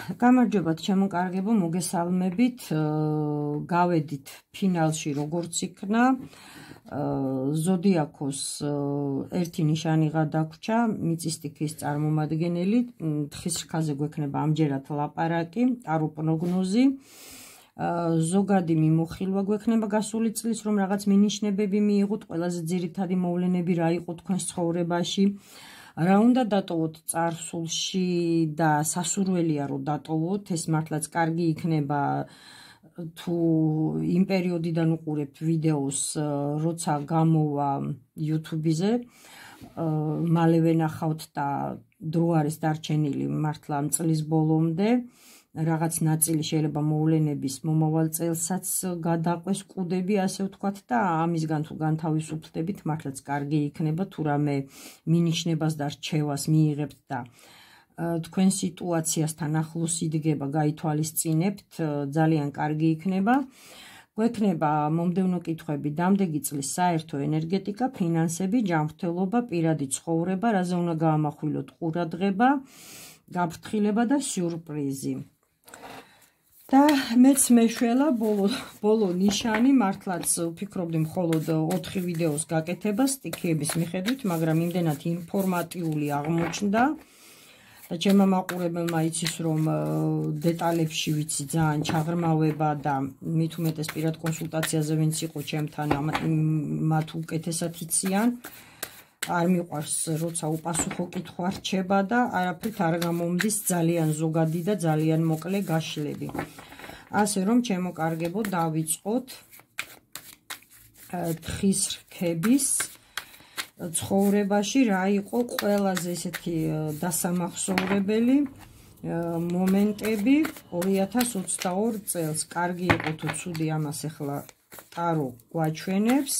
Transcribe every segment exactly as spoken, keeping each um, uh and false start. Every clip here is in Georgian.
გამარჯობათ ჩემო კარგებო, მოგესალმებით. გავედით ფინალში როგორც იქნა. ზოდიაქოს ერთი ნიშანი გადაგვრჩა, მიწისძვრის წარმომადგენელი, თხის რქაზე გვექნება ამჯერად ლაპარაკი, ტარო პროგნოზი. ზოგადი მიმოხილვა გვექნება გასული წლის, რომ რაღაც მინიშნებები მიიღოთ, ყველაზე ძირითადი მოვლენები რა იყო თქვენს ცხოვრებაში. რა უნდა დატოვოთ წარსულში და სასურველია რომ დატოვოთ, ეს მართლაც კარგი იქნება თუ იმ პერიოდიდან უყურებთ ვიდეოს, როცა გამოვა YouTube-ზე, მალევე ნახავთ და დრო არის დარჩენილი მართლა ამ წლის ბოლომდე. რაღაც ნაწილი შეიძლება მოვლენების მომავალ წელსაც გადაყვეს კუდები, ასე ვთქვათ, და ამისგან თუ განთავისუფლდებით, მართლაც კარგი იქნება თუ რამე მინიშნებას და რჩევას მიიღებთ და თქვენ სიტუაციასთან ახლოს იდგება, გაითვალისწინებთ, ძალიან კარგი იქნება. გვექნება მომდევნო კითხვები: დამდეგი წლის საერთო ენერგეტიკა, ფინანსები, ჯანმრთელობა, პირადი ცხოვრება, რაზე უნდა გაამახვილოთ ყურადღება, გაფრთხილება და სიურპრიზი. და მეც მეშველა ბოლო ბოლო ნიშანი, მართლაც ვფიქრობდი მხოლოდ ოთხი ვიდეოს გაკეთებას სტიქიების მიხედვით, მაგრამ იმდენად ინფორმატიული აღმოჩნდა და ჩემმა მაყურებელმა იცის, რომ დეტალებში ვიცი ძალიან ჩაღრმავება და მით უმეტეს პირად კონსულტაციაზე ვინც იყო ჩემთან, მათ უკეთესად იციან. არ მიყვარს როცა უპასუხო კითხვა რჩება და არაფრით არ გამომდის ძალიან ზოგადი და ძალიან მოკლე გაშლები. ასე რომ ჩემო კარგებო, დავიწყოთ თხის რქების ცხოვრებაში რა იყო ყველაზე ესეთი დასამახსოვრებელი მომენტები ორი ათას ოცდაორი წელს. კარგი იყო თუ ცუდი, ამას ახლა ტარო გვაჩვენებს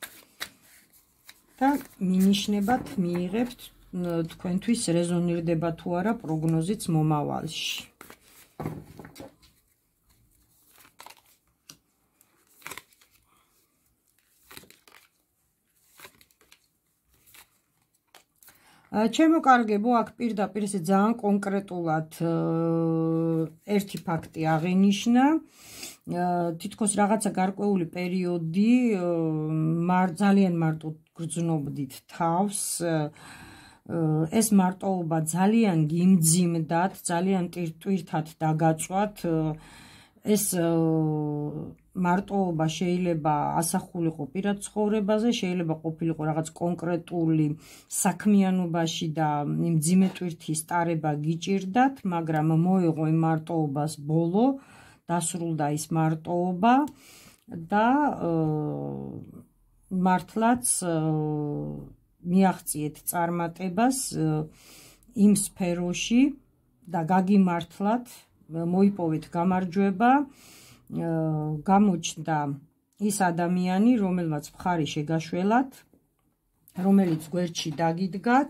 და მინიშნებად მიიღებთ თქვენთვის რეზონირდება თუ არა პროგნოზიც მომავალში. ჩემო კარგებო, აქ პირდაპირ ესე ძალიან კონკრეტულად ერთი ფაქტი აღინიშნა. თითქოს რაღაცა გარკვეული პერიოდი ძალიან მარტო გრძნობდით თავს. ეს მარტოობა ძალიან გიმძიმდათ, ძალიან ტვირთად დაგაწვათ. ეს მარტოობა შეიძლება ასახულიყო პირად ცხოვრებაზე, შეიძლება ყოფილიყო რაღაც კონკრეტული საქმიანობაში და იმ მძიმე ტვირთის ტარება გიჭირდათ, მაგრამ მოეღო იმ მარტოობას ბოლო, დასრულდა ის მარტოობა და მართლაც მიაღწიეთ წარმატებას იმ სფეროში და გაგიმართლათ, მოიპოვეთ გამარჯვება, გამოჩნდა ის ადამიანი, რომელმაც მხარი შეგაშველათ, რომელიც გვერდში დაგიდგათ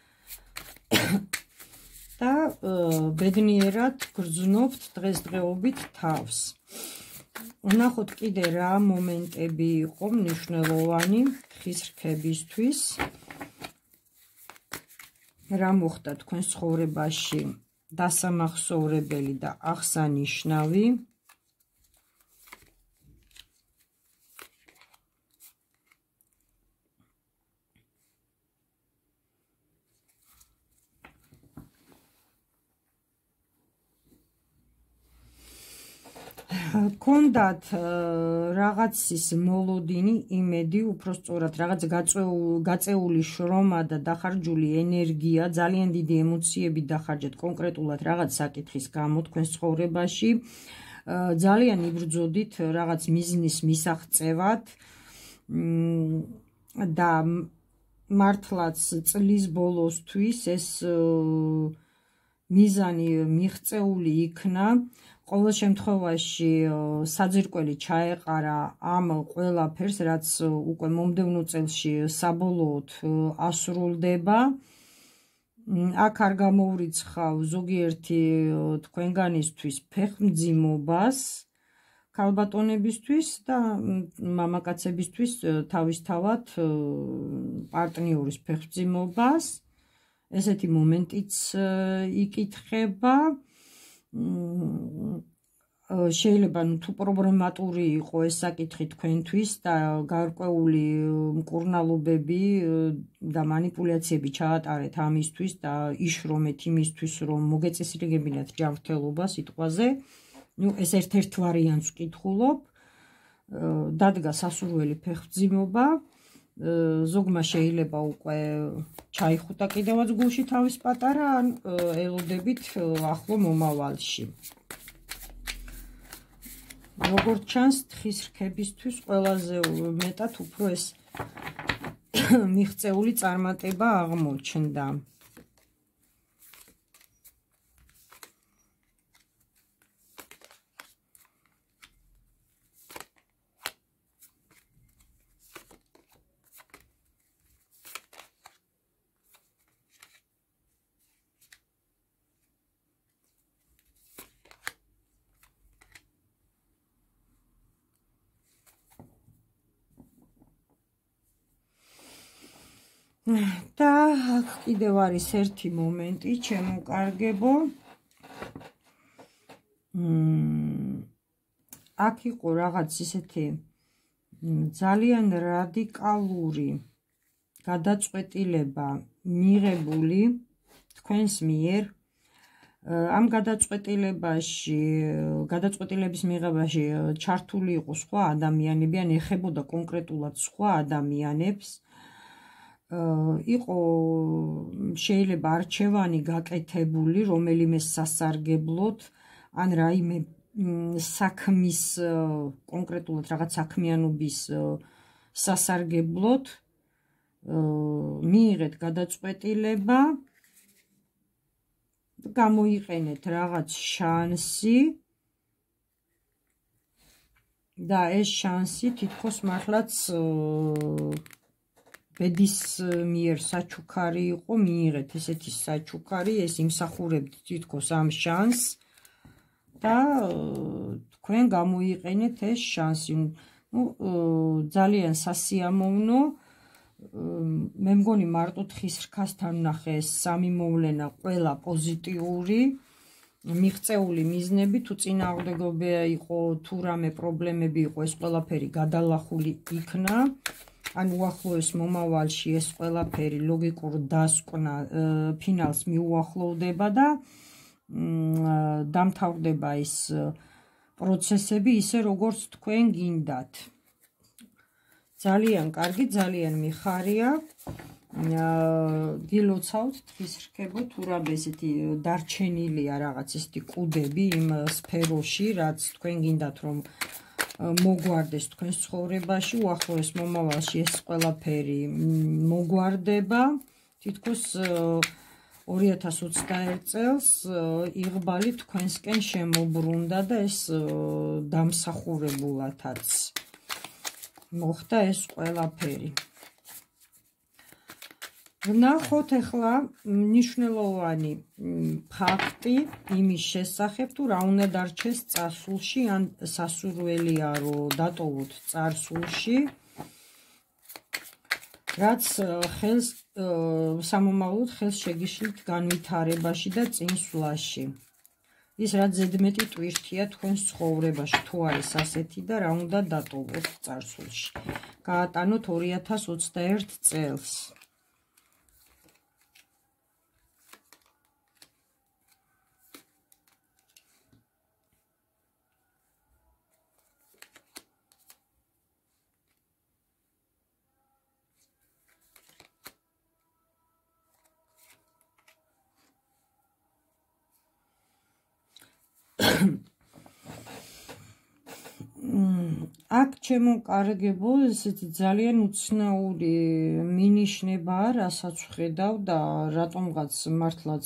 და ბედნიერად გრძნობთ დღესდღეობით თავს. ვნახოთ კიდე რა მომენტები იყო მნიშვნელოვანი თხის რქებისთვის, რა მოხდა თქვენ ცხოვრებაში დასამახსოვრებელი და აღსანიშნავი. გქონდათ რაღაცის მოლოდინი, იმედი, უпростоრად რაღაც გაწეული შრომა და დახარჯული ენერგია, ძალიან დიდი ემოციები დახარჯეთ კონკრეტულად რაღაც საკითხის გამო თქვენს ცხოვრებაში. ძალიან იბრძოდით რაღაც მიზნის მისაღწევად და მართლაც წლის ბოლოსთვის ეს მიზანი მიღწეული იქნა. ყოველ შემთხვევაში საძირკველი ჩაეყარა ამ ყველაფერს, რაც უკვე მომდევნო წელში საბოლოოდ ასრულდება. აქ არ გამოვრიცხავ ზოგიერთი თქვენგანისთვის ფეხმძიმობას, ქალბატონებისთვის და მამაკაცებისთვის თავისთავად პარტნიორის ფეხმძიმობას. ესეთი მომენტიც იკითხება. შეიძლება თუ პრობლემატური იყო ეს საკითხი თქვენთვის და გარკვეული მკურნალობები და манипуляციები ჩაატარეთ ამისთვის და იშრომეთ იმისთვის რომ მოგეწესრიგებინათ ჯანმრთელობა სიტყვაზე, ну ეს ერთ-ერთ ვარიანტს ვკითხულობ, დადგა სასურველი ფეხმძიმობა, ზოგმა შეიძლება უკვე ჩაიხუტა კიდევაც გულში თავის პატარა, ან ელოდებით ახლო მომავალში. როგორც ჩანს, თხის რქებისთვის ყველაზე მეტად უფრო ეს მიღწეული წარმატება აღმოჩნდა. და აქ კიდევ არის ერთი მომენტი, ჩემოკარგებო. აქ იყო რაღაც ისეთი ძალიან რადიკალური გადაწყვეტილება მიღებული თქვენს მიერ. ამ გადაწყვეტილებაში, გადაწყვეტილების მიღებაში ჩართული იყო სხვა ადამიანები, ან ეხებოდა კონკრეტულად სხვა ადამიანებს. იყო შეიძლება არჩევანი გაკეთებული რომელიმე სასარგებლოდ, ან რაიმე საქმის კონკრეტულად რაღაც საქმიანობის სასარგებლოდ მიიღეთ გადაწყვეტილება, გამოიყენეთ რაღაც შანსი და ეს შანსი თითქოს მართლაც ბედის მიერ საჩუქარი იყო, მიიღეთ ესეთი საჩუქარი, ეს იმსახურებთ თითქოს ამ შანსს და თქვენ გამოიყენეთ ეს შანსი. ну ძალიან სასიამოვნო. მე მგონი მარტო თხის რქასთან ვნახე ეს სამი მოვლენა ყველა პოზიტიური, მიღწეული მიზნები, თუ წინააღმდეგობა იყო, თუ რამე პრობლემები იყო, ეს ყველაფერი გადალახული იქნა. ან უახლოეს მომავალში ეს ყველაფერი ლოგიკურ დასკვნა ფინალს მიუახლოვდება და დამთავრდება ის პროცესები ისე როგორც თქვენ გინდათ. ძალიან კარგი, ძალიან მიხარია. გილოცავთ თხის რქებო, თუ რა ესეთი დარჩენილია რაღაც ესეთი კუდები იმ სფეროში, რაც თქვენ გინდათ რომ მოგვარდეს თქვენს ცხოვრებაში, უახლოეს მომავალში ეს ყველაფერი მოგვარდება. თითქოს ორი ათას ოცდაერთ წელს იღბალი თქვენსკენ შემოbrunდა და ეს დამსახურებულათაც მოხდა ეს ყველაფერი. ვნახოთ ახლა მნიშვნელოვანი ფაქტი იმის შესახებ, თუ რა უნდა დარჩეს წარსულში, ან სასურველია რომ დატოვოთ წარსულში, რაც ხელს სამომავლოდ ხელს შეგიშლით განვითარებაში და წინსვლაში. ის რაც ზედმეტი ტვირთია თქვენს ცხოვრებაში, თუ არის ასეთი და რა უნდა დატოვოთ წარსულში. გაატანოთ ორი ათას ოცდაერთ წელს. აქ ჩემოკარგებო, ესეთი ძალიან უცნაური მინიშნებაა, რასაც ვხედავ და რატომღაც მართლაც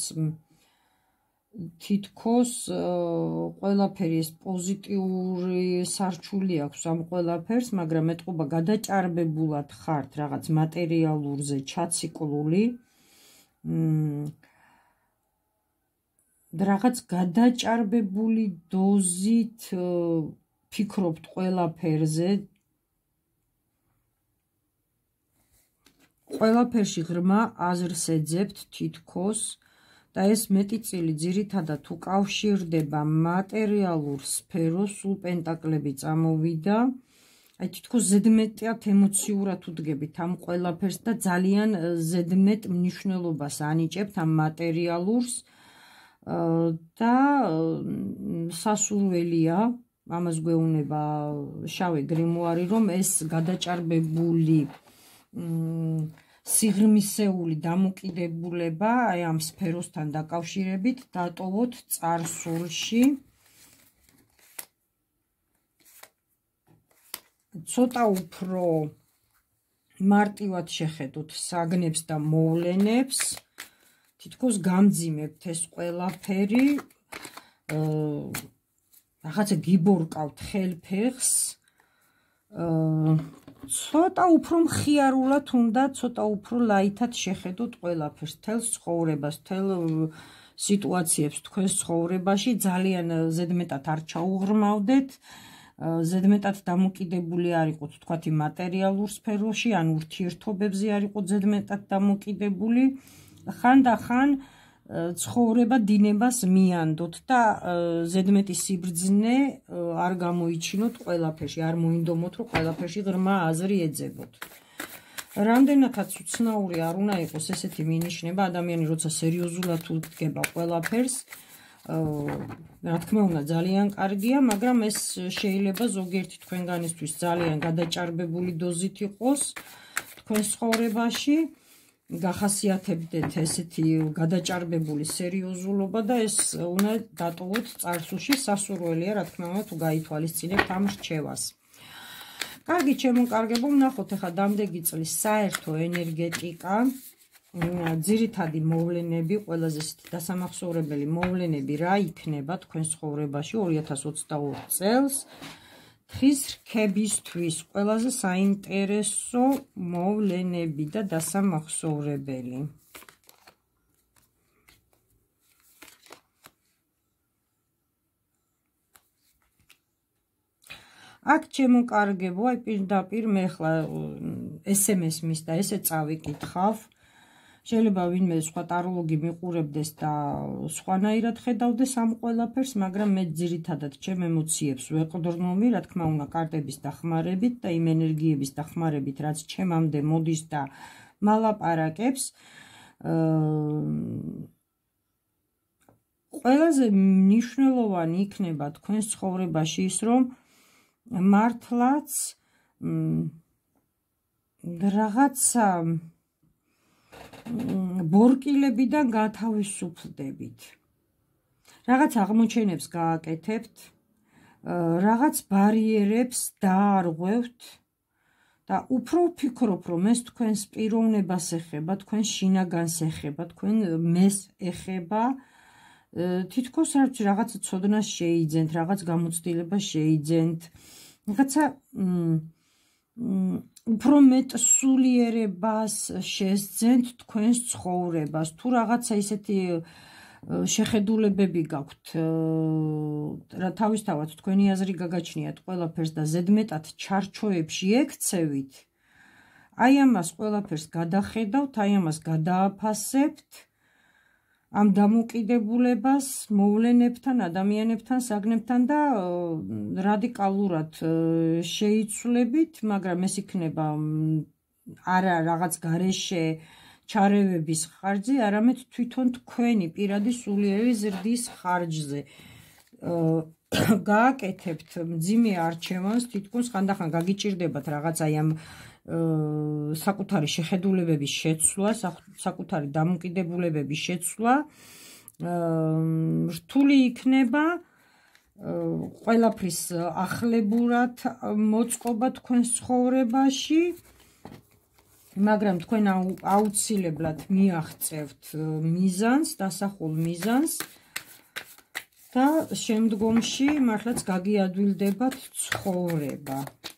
თითქოს ყველაფერი ეს პოზიტიური სარჩული აქვს ამ ყველაფერს, მაგრამ ეთყობა გადაჭარბებულად ხართ რაღაც მატერიალურზე ჩაციკლული, რაღაც გადაჭარბებული დოზით ფიქრობთ ყველაფერზე, ყველაფერში ღრმა აზრს ეძებთ თითქოს და ეს მეტიწილი ძირითადად უკავშირდება მატერიალურ სფეროს, სულ პენტაკლები წამოვიდა. აი თითქოს ზედმეტად ემოციურად უდგებით ამ ყველაფერს და ძალიან ზედმეტ მნიშვნელობას ანიჭებთ ამ მატერიალურს და სასურველია, ამას გვეუბნება შავი გრიმუარი, რომ ეს გადაჭარბებული სიღრმისეული დამოკიდებულება აი ამ სფეროსთან დაკავშირებით დატოვოთ წარსულში. ცოტა უფრო მარტივად შეხედოთ საგნებს და მოვლენებს, თითქოს გამძიმებთ ეს ყველაფერი, რაღაცა გიბორკავთ ხელფეხს, ცოტა უფრო მხიარულად უნდა, ცოტა უფრო ლაითად შეხედოთ ყველაფერს, თელს ცხოვრებას, თელ სიტუაციებს თქვენს ცხოვრებაში, ძალიან ზედმეტად არ ჩაუღრმავდეთ, ზედმეტად დამოკიდებული არ იყოთ თქვათი მატერიალურ სფეროში, ან ურთიერთობებზე არ იყოთ ზედმეტად დამოკიდებული, ხანდახან ცხოვრება დინებას მიანდოთ და ზედმეტი სიბრძნე არ გამოიჩინოთ ყველაფერში, არ მოინდომოთ, რომ ყველაფერში ღრმა აზრი ეძებოთ. რამდენადაც უცნაური არ უნდა იყოს ესეთი მინიშნება, ადამიანი როცა სერიოზულად უდგება ყველაფერს, რა თქმა უნდა ძალიან კარგია, მაგრამ ეს შეიძლება ზოგიერთი თქვენგანისთვის ძალიან გადაჭარბებული დოზით იყოს თქვენს ცხოვრებაში, გახასიათებდეთ ესეთი გადაჭარბებული სერიოზულობა და ეს უნდა დატოვოთ წარსულში, სასურველია, რა თქმა უნდა, თუ გაითვალისწინებთ ამ რჩევას. კარგი, ჩემო-კარგებო, ვნახოთ ახლა დამდეგი წლის საერთო ენერგეტიკა, ძირითადი მოვლენები, ყველაზე ისეთი დასამახსოვრებელი მოვლენები რა იქნება თქვენ ცხოვრებაში ორი ათას ოცდაოთხ წელს, თხის რქებისთვის ყველაზე საინტერესო მოვლენები და დასამახსოვრებელი. აქ ჩემო-კარგებო, აი პირდაპირ მე ხლა ეს ემ ეს მის და ესე წავიკითხავ. შეიძლება ვინმე სხვა ტაროლოგი მიყურებდეს და სხვანაირად ხედავდეს ამ ყველაფერს, მაგრამ მე ძირითადად ჩემ ემოციებს ვეყდრნობი, რა თქმა უნდა, კარტების დახმარებით და იმ ენერგიების დახმარებით, რაც ჩემამდე მოდის და მალაპარაკებს. ყველაზე მნიშვნელოვანი იქნება თქვენს ცხოვრებაში ის, რომ მართლაც რაღაცა ბორკილებიდან გათავისუფლდებით. რაღაც აღმოჩენებს გააკეთებთ, რაღაც ბარიერებს დაარღვევთ და უფრო ვფიქრობ, რომ ეს თქვენს პიროვნებას ეხება, თქვენს შინაგანს ეხება, თქვენ მეს ეხება, თითქოს არ ვიცი, რაღაცა ცოდნას შეიძენთ, რაღაც გამოცდილებას შეიძენთ, რაღაცა უფრო მეტ სულიერებას შესძენთ თქვენს ცხოვრებას, თუ რაღაცა ისეთი შეხედულებები გაქვთ, რა თავისთავად თქვენი აზრი გაგაჩნიათ ყველაფერს და ზედმეტად ჩარჩოებში ექცევით, აი ამას ყველაფერს გადახედავთ, აი ამას გადააფასებთ, ამ დამოკიდებულებას მოვლენებთან, ადამიანებთან, საგნებთან და რადიკალურად შეიცვლებით, მაგრამ ეს იქნება არა რაღაც გარეშე ჩარევების ხარჯზე, არამედ თვითონ თქვენი პირადი სულიერი ზრდის ხარჯზე. გააკეთებთ მძიმე არჩევანს, თითქოს ხანდახან გაგიჭირდებათ რაღაც აი ამ საკუთარი შეხედულებების შეცვლა, საკუთარი დამოკიდებულებების შეცვლა, რთული იქნება ყველაფრის ახლებურად მოწყობა თქვენს ცხოვრებაში, მაგრამ თქვენ აუცილებლად მიაღწევთ მიზანს, დასახულ მიზანს და შემდგომში მართლაც გაგიადვილდებათ ცხოვრება.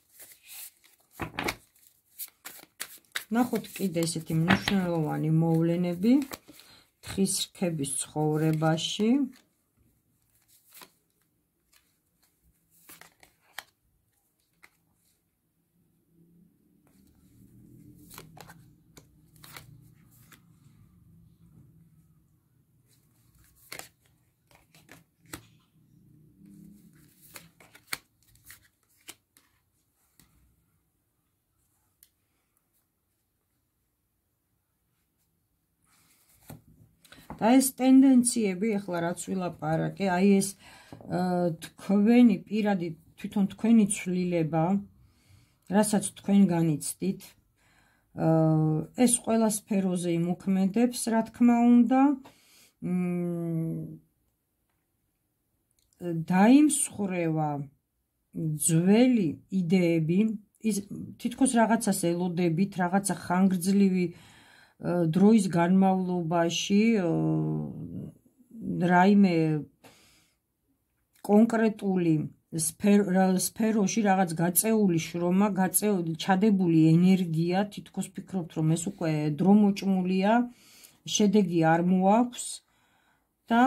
ნახოთ კიდე ესეთი მნიშვნელოვანი მოვლენები თხის რქების ცხოვრებაში. და ეს ტენდენციები, ახლა რაც ვილაპარაკე, აი ეს თქვენი პირადი თვითონ თქვენი ცვლილება, რასაც თქვენ განიცდით, ეს ყველა სფეროზე იმოქმედებს, რა თქმა უნდა, დაიმსხვრევა ძველი იდეები, თითქოს რაღაცას ელოდებით, რაღაცა ხანგრძლივი დროის განმავლობაში რაიმე კონკრეტული სფეროში რაღაც გაწეული შრომა, გაწეული ჩადებული ენერგია, თითქოს ფიქრობთ, რომ ეს უკვე დრო მოჭმულია, შედეგი არ მოაქვს და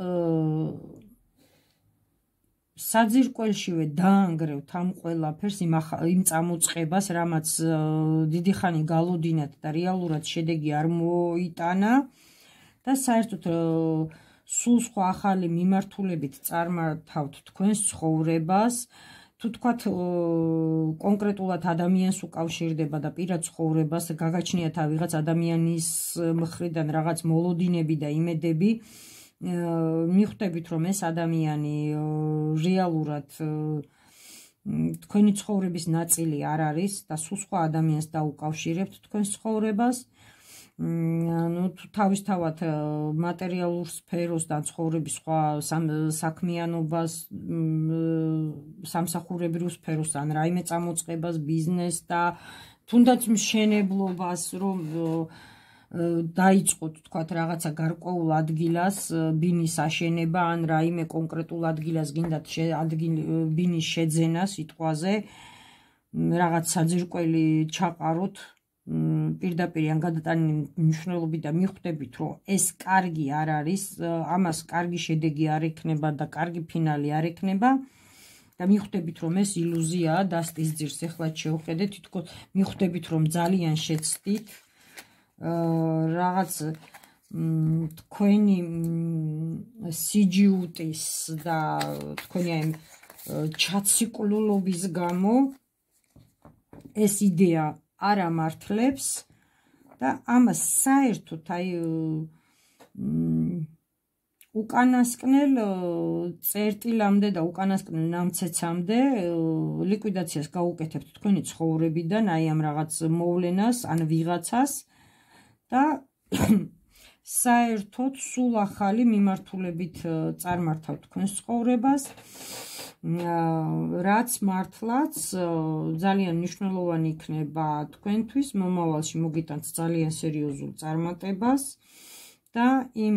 საძირკველშივე დაანგრევთ ამ ყველაფერს, იმ წამოწყებას, რამაც დიდი ხანი გალოდინათ და რეალურად შედეგი არ მოიტანა და საერთოდ სულ სხვა ახალი მიმართულებით წარმართავთ თქვენს ცხოვრებას, თუ თქვათ კონკრეტულად ადამიანს უკავშირდება და პირად ცხოვრებას, გაგაჩნიათ ვიღაც ადამიანის მხრიდან რაღაც მოლოდინები და იმედები, მიხვდებით, რომ ეს ადამიანი რეალურად თქვენი ცხოვრების ნაწილი არ არის და სულ სხვა ადამიანს დაუკავშირებთ თქვენს ცხოვრებას. Ну, თავისთავად მატერიალურ სფეროს და ცხოვრების სხვა საქმიანობას, სამსახურებრივ სფეროს ან რაიმე წამოწყებას, ბიზნესს და თუნდაც მშენებლობას, რომ დაიწყოთ, თქვათ, რაღაცა გარკვეულ ადგილას ბინის აშენება ან რაიმე კონკრეტულ ადგილას გინდათ ბინის შეძენა სიტყვაზე, რაღაც საძირკველი ჩაყაროთ პირდაპირ ან გადატანილი მნიშვნელობით და მიხვდებით, რომ ეს კარგი არ არის, ამას კარგი შედეგი არ ექნება და კარგი ფინალი არ ექნება და მიხვდებით, რომ ეს ილუზიაა, დასტის ძირს ეხლაც შევხედეთ, თითქოს მიხვდებით, რომ ძალიან შეცდით რაღაც თქვენი სიჯიუტის და თქვენი აი ჩაციკლულობის გამო ეს იდეა არ ამართლებს და ამას საერთოდ აი უკანასკნელ წერტილამდე და უკანასკნელ ნამცეცამდე ლიკვიდაციას გაუკეთებთ თქვენი ცხოვრებიდან, აი ამ რაღაც მოვლენას ან ვიღაცას და საერთოდ სულ ახალი მიმართულებით წარმართავთ თქვენს ცხოვრებას, რაც მართლაც ძალიან მნიშვნელოვანი იქნება თქვენთვის, მომავალში მოგიტანთ ძალიან სერიოზულ წარმატებას და იმ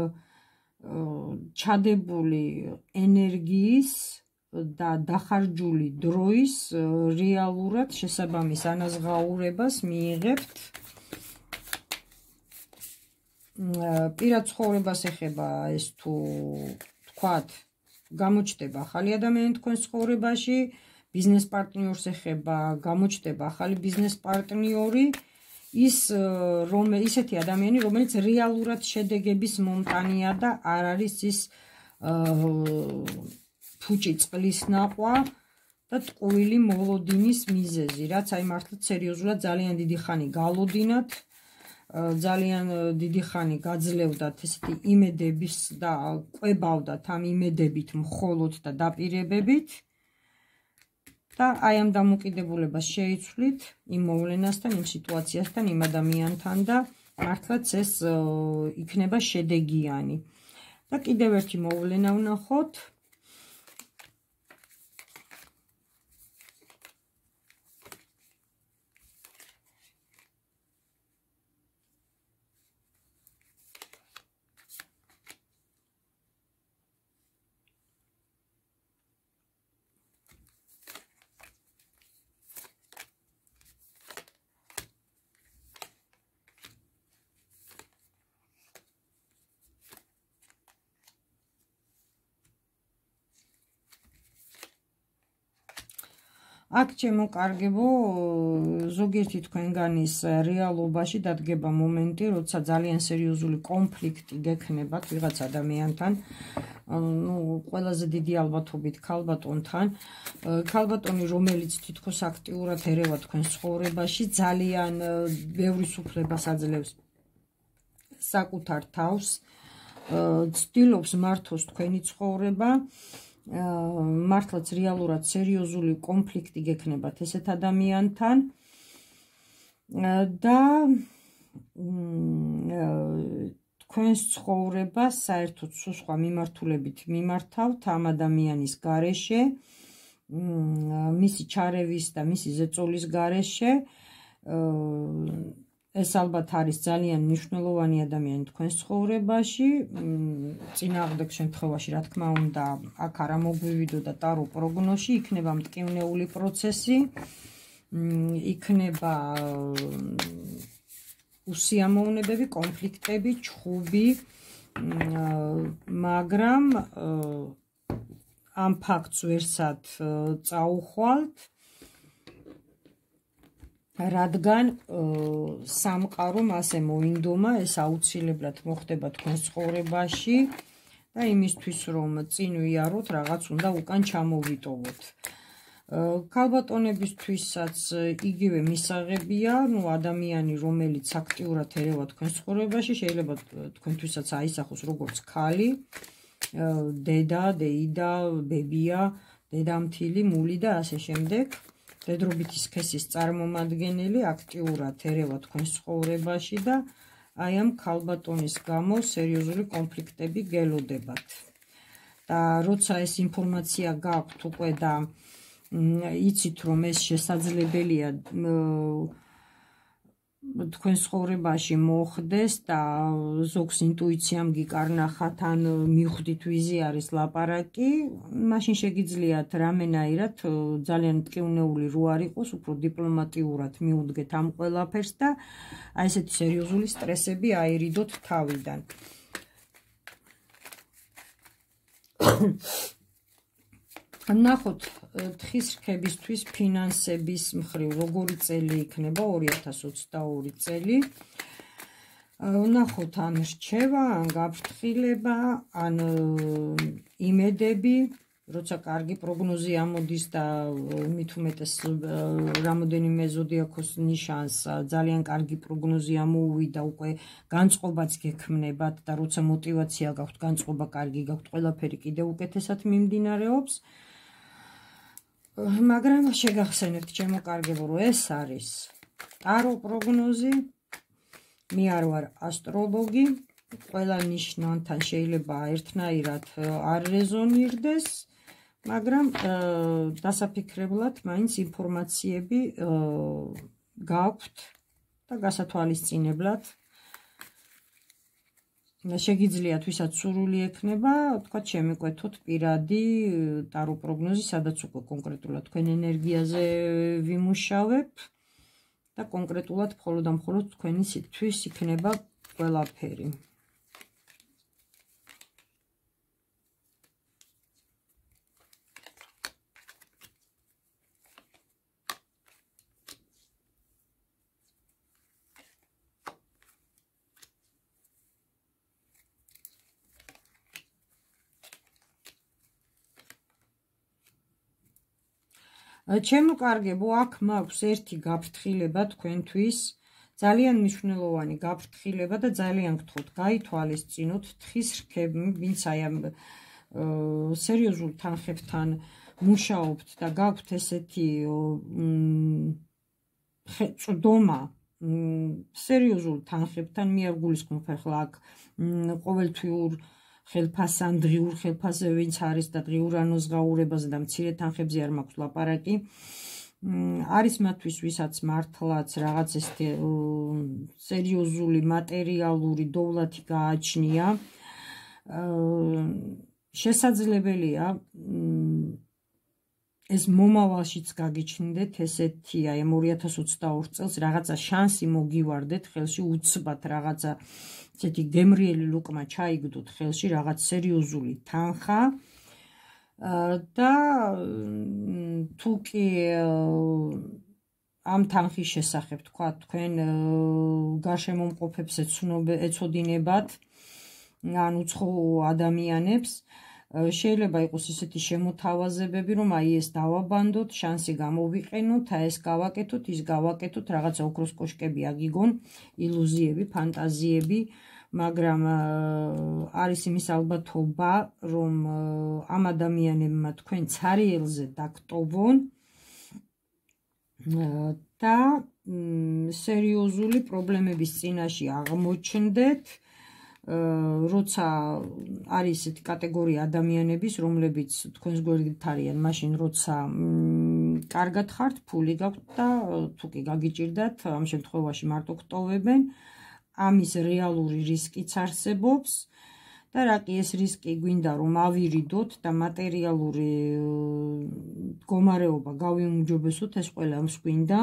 ჩადებული ენერგიის და დახარჯული დროის რეალურად შესაბამის ანაზღაურებას მიიღებთ. პირად ცხოვრებას ეხება ეს თუ თქვათ, გამოჩნდება ახალი ადამიანი თქვენს ცხოვრებაში, ბიზნეს პარტნიორს ეხება, გამოჩნდება ახალი ბიზნეს პარტნიორი, ის ისეთი ადამიანი, რომელიც რეალურად შედეგების მომტანია და არ არის ის ფუჭი წყლის ნაყვა და ტყუილი მოლოდინის მიზეზი, რაც აი მართლა სერიოზულად ძალიან დიდი ხანი გალოდინათ, ძალიან დიდი ხანი გაძლევდათ ესეთი იმედების და ყვებავდათ ამ იმედებით მხოლოდ და დაპირებებით და აი ამ დამოკიდებულებას შეიცვლით იმ მოვლენასთან, იმ სიტუაციასთან, იმ ადამიანთან და მართლაც ეს იქნება შედეგიანი. და კიდევ ერთი მოვლენა ვნახოთ. აქ ჩემო კარგებო, ზოგიერთი თქვენგანის რეალობაში დადგება მომენტი, როცა ძალიან სერიოზული კონფლიქტი გექნებათ ვიღაც ადამიანთან, ну, ყველაზე დიდი ალბათობით ქალბატონთან, ქალბატონი, რომელიც თითქოს აქტიურად ერევა თქვენს ცხოვრებაში, ძალიან ბევრი სუფლებას აძლევს საკუთარ თავს, ცდილობს მართოს თქვენი ცხოვრება, მართლაც რეალურად სერიოზული კონფლიქტი გექნებათ ესეთ ადამიანთან და თქვენს ცხოვრებას საერთოდ სხვა მიმართულებით მიმართავთ ამ ადამიანის გარეშე, მისი ჩარევის და მისი ზეწოლის გარეშე. ეს ალბათ არის ძალიან მნიშვნელოვანი ადამიანი თქვენს ცხოვრებაში. წინააღმდეგ შემთხვევაში, რა თქმა უნდა, აქ არ მოგვივიდო და ტარო პროგნოზში იქნება მტკივნეული პროცესი, იქნება უსიამოვნებები, კონფლიქტები, ჩხუბი, მაგრამ ამ ფაქტს ვერსად წაუხვალთ, რადგან სამყარომ ასე მოინდომა, ეს აუცილებლად მოხდება თქვენს ცხოვრებაში და იმისთვის, რომ წინ ვიაროთ, რაღაც უნდა უკან ჩამოვიტოვოთ. ქალბატონებისთვისაც იგივე მისაღებია, ნუ ადამიანი, რომელიც აქტიურად ერევა თქვენს ცხოვრებაში, შეიძლება თქვენთვისაც აისახოს როგორც ქალი, დედა, დეიდა, ბებია, დედამთილი, მული და ასე შემდეგ. მდედრობითი სქესის წარმომადგენელი აქტიურად ერევა თქვენს ცხოვრებაში და აი ამ ქალბატონის გამო სერიოზული კონფლიქტები გელოდებათ. და როცა ეს ინფორმაცია გაქვთ უკვე და იცით, რომ ეს შესაძლებელია თქვენ ცხოვრებაში მოხდეს და ზოგს ინტუიციამ გიკარნახათ ან მიხვდით ვიზი არის ლაპარაკი, მაშინ შეგიძლიათ რამენაირად ძალიან მტკივნეული რო არ იყოს, უფრო დიპლომატიურად მიუდგეთ ამ ყველაფერს და აი ესეთი სერიოზული სტრესები აირიდოთ თავიდან. ნახოთ თხის რქებისთვის ფინანსების მხრივ როგორი წელი იქნება ორი ათას ოცდაორი წელი. ნახოთ ან რჩევა, ან გაფრთხილება, ან იმედები, როცა კარგი პროგნოზი ამოდის და მით უმეტეს რამოდენიმე ზოდიაქოს ნიშანს ძალიან კარგი პროგნოზი ამოუვიდა, უკვე განწყობაც გექმნებათ და როცა მოტივაცია გაქვთ, განწყობა კარგი გაქვთ, ყველაფერი კიდევ უკეთესად მიმდინარეობს. მაგრამ შეგახსენებთ ჩემო კარგებო, რომ ეს არის ტარო პროგნოზი, მე არ ვარ ასტროლოგი, ყველა ნიშნავთან შეიძლება ერთნაირად არ რეზონირდეს, მაგრამ დასაფიქრებლად მაინც ინფორმაციები გაქვთ და გასათვალისწინებლად შეგიძლიათ, ვისაც სურვილი ექნება, თქვა შემიკვეთოთ პირადი ტარო პროგნოზი, სადაც უკვე კონკრეტულად თქვენ ენერგიაზე ვიმუშავებ და კონკრეტულად მხოლოდ და მხოლოდ თქვენი სიტყვის იქნება ყველაფერი. ჩემო კარგებო, აქ მაქვს ერთი გაფრთხილება თქვენთვის, ძალიან მნიშვნელოვანი გაფრთხილება და ძალიან გთხოვთ, გაითვალისწინოთ თხის რქები, ვინც აი ამ სერიოზულ თანხებთან მუშაობთ და გაქვთ ესეთი წვდომა სერიოზულ თანხებთან, მე არ გულისხმობ ახლა აქ ყოველთვიურ ხელფასთან, დღიურ ხელფასზე ვინც არის და დღიურ ანოზღაურებაზე და მცირე თანხებზე არ მაქვს ლაპარაკი. არის მათთვის, ვისაც მართლაც რაღაც ესეთი სერიოზული მატერიალური დოვლათი გააჩნია. შესაძლებელია ეს მომავალშიც გაგიჩნდეთ ესეთი აი ორი ათას ოცდაორ წელს რაღაცა შანსი მოგივარდეთ ხელში, უცბად რაღაცა ესეთი გემრიელი ლუკმა ჩაიგდოთ ხელში, რაღაც სერიოზული თანხა და თუ კი ამ თანხის შესახებ თქვა თქვენ გარშემომყოფებს ეცოდინებათ ან უცხო ადამიანებს, შეიძლება იყოს ესეთი შემოთავაზებები, რომ აი ეს დავაბანდოთ, შანსი გამოვიყენოთ, აი ეს გავაკეთოთ, ის გავაკეთოთ, რაღაცა ოქროს კოშკები აგიგონ, ილუზიები, ფანტაზიები, მაგრამ არის იმის ალბათობა, რომ ამ ადამიანებმა თქვენ ცარიელზე დაგტოვონ და სერიოზული პრობლემების წინაშე აღმოჩნდეთ, როცა არის ესეთი კატეგორია ადამიანების, რომლებიც თქვენს გვერდით არიან, მაშინ როცა კარგად ხართ, ფული გაქვთ და თუ კი გაგიჭირდათ, ამ შემთხვევაში მარტო გტოვებენ, ამის რეალური რისკიც არსებობს და რა კი ეს რისკი გვინდა რომ ავირიდოთ და მატერიალური მდგომარეობა გავიუმჯობესოთ, ეს ყველა ამს გვინდა.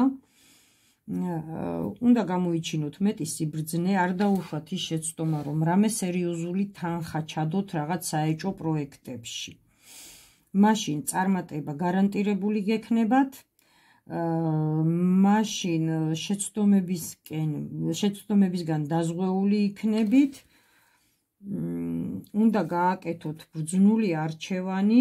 უნდა გამოიჩინოთ მეტი სიბრძნე, არ დაუშვათ ის შეცდომა, რომ რამე სერიოზული თანხა ჩადოთ რაღაც საეჭვო პროექტებში. მაშინ წარმატება გარანტირებული გექნებათ, მაშინ შეცდომებისკენ, შეცდომებისგან დაზღვეული იქნებით, უნდა გააკეთოთ ბრძნული არჩევანი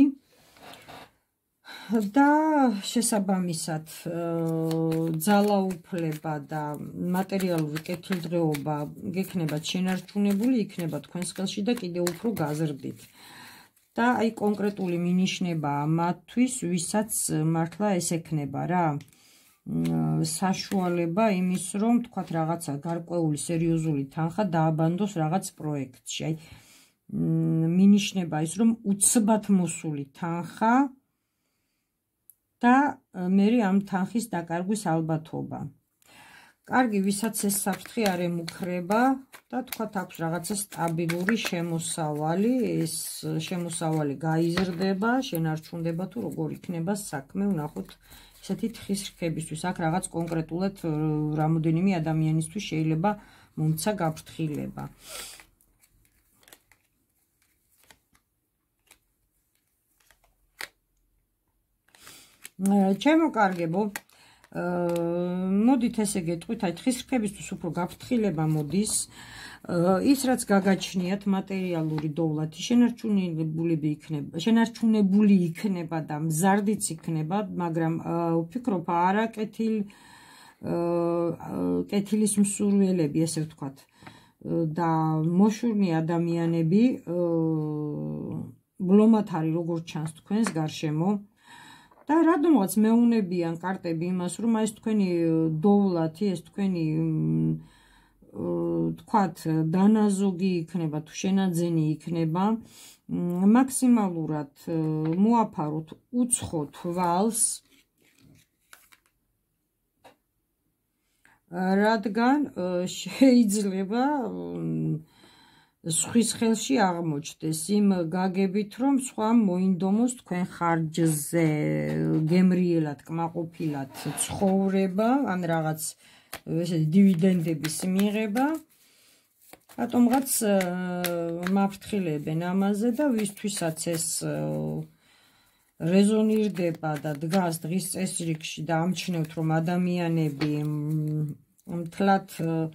და შესაბამისად ძალაუფლება და მატერიალური კეთილდღეობა გექნებათ შენარჩუნებული, იქნება თქვენს ხელში და კიდევ უფრო გაზრდით. და აი კონკრეტული მინიშნებაა მათთვის, ვისაც მართლა ეს ექნება რა. საშუალება იმის, რომ თქვათ რაღაცა გარკვეული სერიოზული თანხა დააბანდოს რაღაც პროექტში. აი მინიშნება ის, რომ უცბად მოსული თანხა და მე ამ თანხის დაკარგვის ალბათობა. კარგი, ვისაც ეს საფრთხე არ ემუქრება და თქვათ აქვს რაღაცა სტაბილური შემოსავალი, ეს შემოსავალი გაიზრდება, შენარჩუნდება თუ როგორ იქნება საქმე, ვნახოთ ესეთი თხის რქებისთვის. აქ რაღაც კონკრეტულად რამოდენიმე ადამიანისთვის შეიძლება მომცა გაფრთხილება. ჩემო კარგებო, მოდით ესე გეტყვით, აი თხის რქებისთვის უფრო გაფრთხილება მოდის, ის რაც გაგაჩნიათ მატერიალური დოვლათი შენარჩუნებული იქნება, შენარჩუნებული იქნება და მზარდიც იქნება, მაგრამ ვფიქრობ არა კეთილ კეთილის მსურველები, ესე ვთქვათ, და მოშურნი ადამიანები ბლომად არის როგორც ჩანს თქვენს გარშემო. და რადგანაც მეუნებიან კარტები იმას, რომ ეს თქვენი დოვლათი, ეს თქვენი თქვათ დანაზოგი იქნება თუ შენაძენი იქნება, მაქსიმალურად მოაფაროთ უცხო თვალს, რადგან შეიძლება სხვის ხელში აღმოჩნდეს იმ გაგებით, რომ სხვა მოინდომოს თქვენ ხარჯზე გემრიელად, კმაყოფილად ცხოვრება, ან რაღაც ესეთი დივიდენდების მიღება. რატომღაც მაფრთხილებენ ამაზე და ვისთვისაც ეს რეზონირდება და დგას დღის წესრიგში და ამჩნევთ, რომ ადამიანები მთლად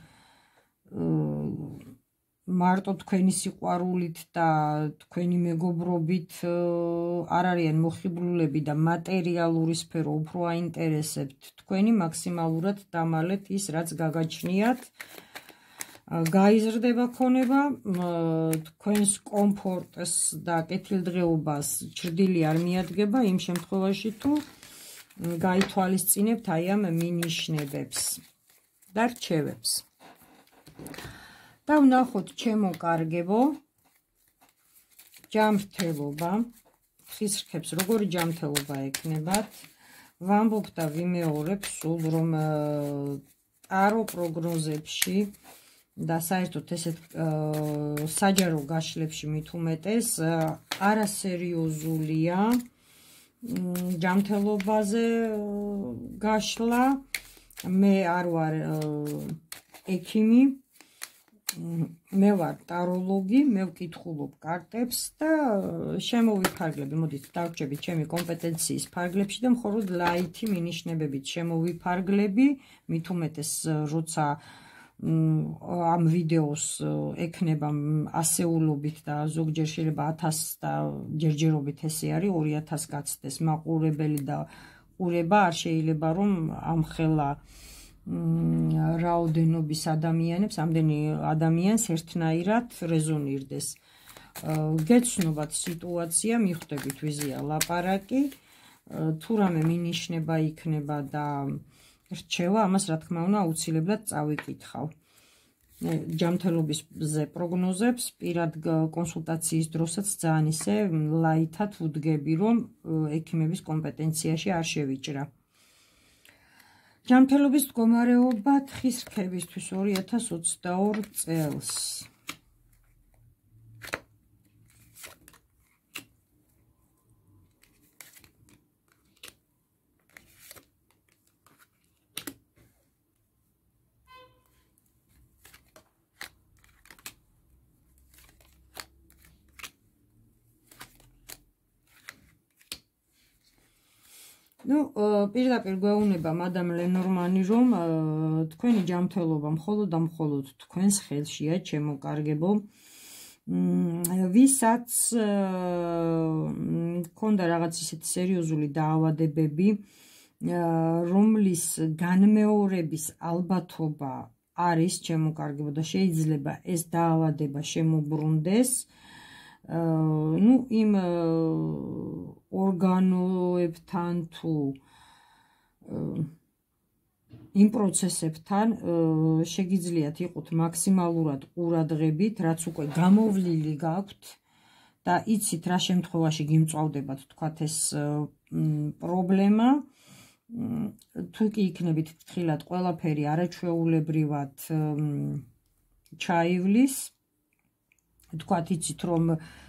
მარტო თქვენი სიყვარულით და თქვენი მეგობრობით არ არიან მოხიბლულები და მატერიალური სფერო უფრო აინტერესებთ თქვენი, მაქსიმალურად დამალეთ ის, რაც გაგაჩნიათ, გაიზრდება ქონება, თქვენს კომფორტს და კეთილდღეობას ჩრდილი არ მიადგება იმ შემთხვევაში, თუ გაითვალისწინებთ აი ამ მინიშნებებს და რჩევებს. და ვნახოთ ჩემო კარგებო, ჯანმრთელობა, თხის რქებს როგორი ჯანმრთელობა ექნებათ, ვამბობ და ვიმეორებ სულ, რომ ტარო პროგნოზებში და საერთოდ ესეთ საჯარო გაშლებში მით უმეტეს არასერიოზულია ჯანმრთელობაზე გაშლა. მე არ ვარ ექიმი, მე ვარ ტაროლოგი, მე ვკითხულობ კარტებს და შემოვიფარგლები, მოდით დავრჩებით ჩემი კომპეტენციის ფარგლებში და მხოლოდ ლაითი მინიშნებებით შემოვიფარგლები, მით უმეტეს როცა ამ ვიდეოს ექნება ასეულობით და ზოგჯერ შეიძლება ათას და ჯერჯერობით ესე არის, ორი ათას გაცდეს მაყურებელი და ყურება, არ შეიძლება რომ ამხელა რაოდენობის ადამიანებს, ამდენი ადამიანს ერთნაირად რეზონირდეს. გეცნობათ სიტუაცია, მიხვდებით ვიზია ლაპარაკი, თუ რამე მინიშნება იქნება და რჩევა, ამას რა თქმა უნდა აუცილებლად წავიკითხავ. ჯანმრთელობისზე პროგნოზებს პირად კონსულტაციის დროსაც ძალიან ისე ლაითად ვუდგები, რომ ექიმების კომპეტენციაში არ შევიჭრა. ჯანმრთელობის მდგომარეობა თხის რქებისთვის ორი ათას ოცდაორ წელს. ნუ პირდაპირ გვეუბნება მადამ ლენორმანი, რომ თქვენი ჯანმრთელობა მხოლოდ და მხოლოდ თქვენს ხელშია, ჩემო კარგებო. ვისაც მქონდა რაღაც ისეთი სერიოზული დაავადებები, რომლის განმეორების ალბათობა არის, ჩემო კარგებო, და შეიძლება ეს დაავადება შემოbrunდეს, ну იმ ორგანოებთან თუ იმ პროცესებთან შეგიძლიათ იყოთ მაქსიმალურად ყურადღებით, რაც უკვე გამოვლილი გაქვთ და იცით რა შემთხვევაში გიმწვავდებათ თქვათ ეს პრობლემა. თუ კი იქნებით ფრთხილად ყველაფერი არაჩვეულებრივად ჩაივლის, თქვათ იცით რომ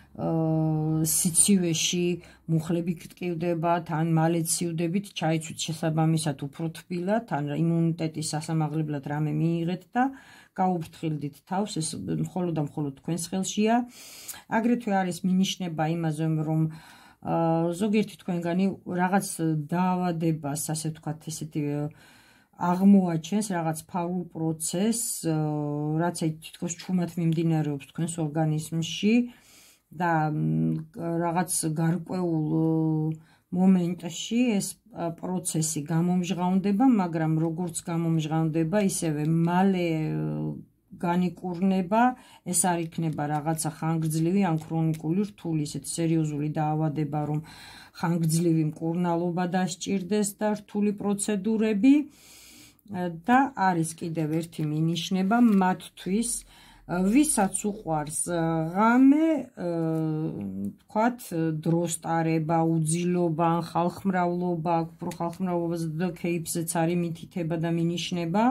სიცივეში მუხლები გტკივდებათ, ან მალე ცივდებით, ჩაიცვით შესაბამისად უფრო თბილად, ან იმუნიტეტის სასამაღლებლად რამე მიიღეთ და გაუფრთხილდით თავს, ეს მხოლოდ და მხოლოდ თქვენს ხელშია. აგრეთვე არის მინიშნება იმაზე, რომ ზოგიერთი თქვენგანი რაღაც დაავადებას, ასე ვთქვათ, ესეთი აღმოაჩენს რაღაც ფაულ პროცესს, რაც თითქოს ჩუმად მიმდინარეობს თქვენს ორგანიზმში და რაღაც გარკვეულ მომენტში ეს პროცესი გამომჟღავნდება, მაგრამ როგორც გამომჟღავნდება, ისევე მალე განიკურნება, ეს არ იქნება რაღაცა ხანგრძლივი ან ქრონიკული რთული, ისეთი სერიოზული დაავადება, რომ ხანგრძლივი მკურნალობა დასჭირდეს და რთული პროცედურები. და არის კიდევ ერთი მინიშნება მათთვის, ვისაც უყვარს ღამე, თქვათ, დროს ტარება, უძილობა, ან ხალხმრავლობა, უფრო ხალხმრავლობაზე და ქეიფზეც არის მითითება და მინიშნება,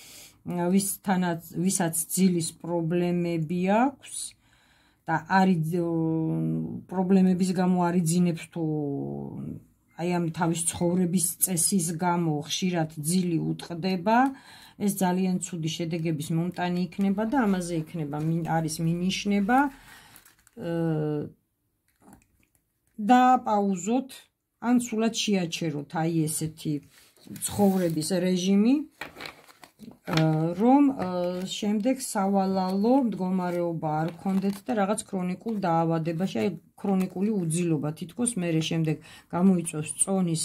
ვისაც ძილის პრობლემები აქვს და არის პრობლემების გამო არ იძინებს თუ აი ამ თავის ცხოვრების წესის გამო ხშირად ძილი უტყდება, ეს ძალიან ცუდი შედეგების მომტანი იქნება და ამაზე იქნება არის მინიშნება. დააპაუზოთ, ან სულად შეაჩეროთ აი ესეთი ცხოვრების რეჟიმი, რომ შემდეგ სავალალო მდგომარეობა არ გქონდეთ და რაღაც ქრონიკულ დაავადებაში, აი ქრონიკული უძილობა თითქოს მერე შემდეგ გამოიწვევს წონის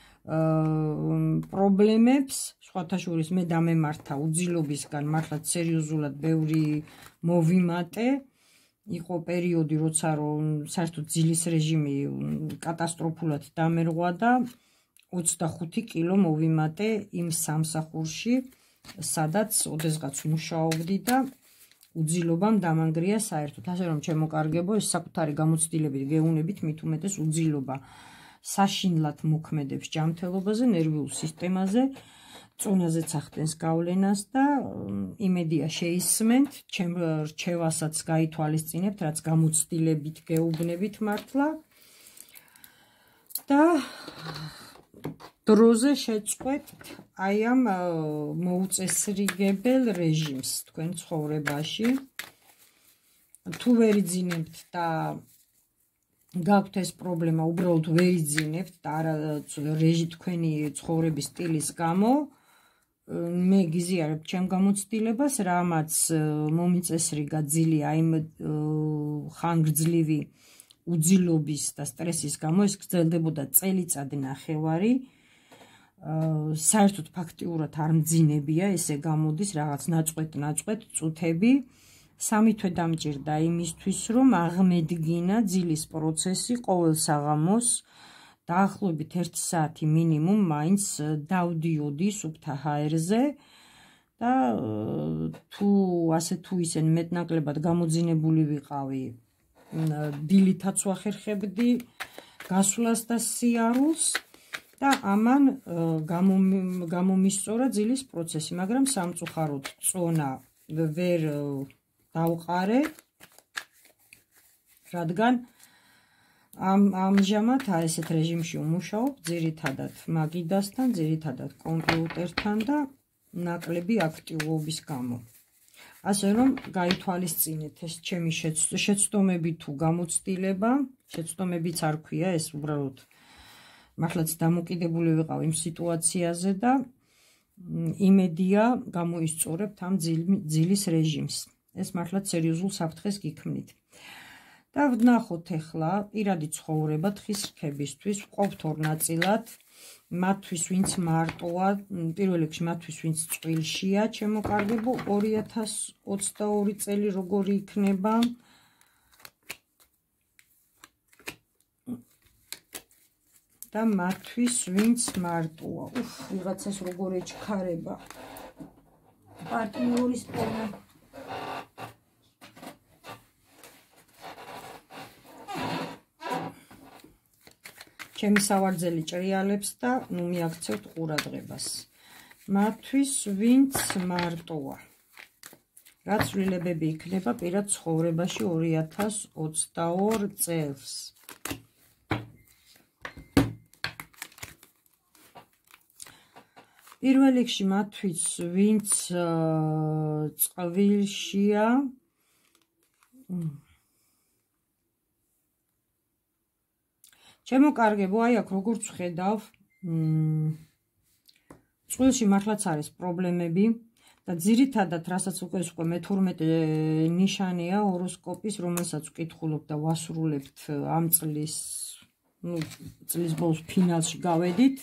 პრობლემებს, სხვათა შორის მე დამემართა უძილობისგან მართლაც სერიოზულად ბევრი მოვიმატე. იყო პერიოდი, როცა რომ საერთოდ ძილის რეჟიმი კატასტროფულად დამერღვა და ოცდახუთი კილო მოვიმატე იმ სამსახურში, სადაც ოდესღაც მუშაობდი და უძილობამ დამანგრია საერთოდ. ასე რომ ჩემო კარგებო, ეს საკუთარი გამოცდილებით გეუნებით, მით უმეტეს უძილობა საშინლად მოქმედებს ჯანმრთელობაზე, ნერვიულ სისტემაზე, წონაზეც ახდენს გავლენას და იმედია შეისმენთ, ჩემ რჩევასაც გაითვალისწინებთ, რაც გამოცდილებით გეუბნებით მართლა და დროზე შეწყვეტთ აი ამ მოუწესრიგებელ რეჟიმს თქვენ ცხოვრებაში. თუ ვერ იძინებთ და გაქვთ ეს პრობლემა, უბრალოდ ვერ იძინებთ და არა რეჟი თქვენი ცხოვრების სტილის გამო, მე გიზიარებ ჩემ გამოცდილებას, რამაც მომიწესრიგა ძილი აი ამ ხანგრძლივი უძილობის და სტრესის გამო, ეს გრძელდებოდა წელიწად ნახევარი. საერთოდ ფაქტიურად არ მძინებია, ესე გამოდის რაღაც ნაწყვეტ-ნაწყვეტ წუთები. სამი თვე დამჭირდა იმისთვის, რომ აღმედგინა ძილის პროცესი ყოველ საღამოს დაახლოებით ერთი საათი მინიმუმ მაინც დავდიოდი სუფთა ჰაერზე და თუ ასე თუ ისე მეტნაკლებად გამოძინებული ვიყავი, დილითაც ვახერხებდი გასვლას და სიარულს და ამან გამომისწორა ძილის პროცესი, მაგრამ სამწუხაროდ წონა ვერ დავყარე, რადგან ამჟამად ესეთ რეჟიმში ვმუშაობ, ძირითადად მაგიდასთან, ძირითადად კომპიუტერთან და ნაკლები აქტივობის გამო. ასე რომ გაითვალისწინეთ ეს ჩემი შეცდომები თუ გამოცდილება, შეცდომებიც არ ქვია, ეს უბრალოდ მართლაც დამოკიდებული ვიყავ იმ სიტუაციაზე და იმედია გამოისწორებთ ამ ძილის რეჟიმს. ეს მართლაც სერიოზულ საფრთხეს გიქმნით. და ვნახოთ ახლა პირადი ცხოვრება თხის რქებისთვის, ვყოფთ ორ ნაწილად, მათთვის ვინც მარტოა, პირველ რიგში მათთვის ვინც წყვილშია, ჩემო კარგებო, ორი ათას ოცდაორი წელი როგორი იქნება? და მათთვის ვინც მარტოა. უფ, ვიღაცას როგორ ეჩქარება. პარტნიორის პოვნა. ჩემი სავარძელი ჭრიალებს და ნუ მიაქცევთ ყურადღებას. მათთვის ვინც მარტოა. რა ცვლილებები იქნება პირად ცხოვრებაში ორი ათას ოცდაორ წელს? პირველ რიგში მათთვის ვინც წყვილშია, ჩემო კარგებო, აი აქ როგორც ვხედავ, წყვილში მართლაც არის პრობლემები და ძირითადად, რასაც უკვე უკვე მეთორმეტე ნიშანია ჰოროსკოპის, რომელსაც ვკითხულობ და ვასრულებთ ამ წლის, ნუ წლის ბოლოს ფინალში გავედით.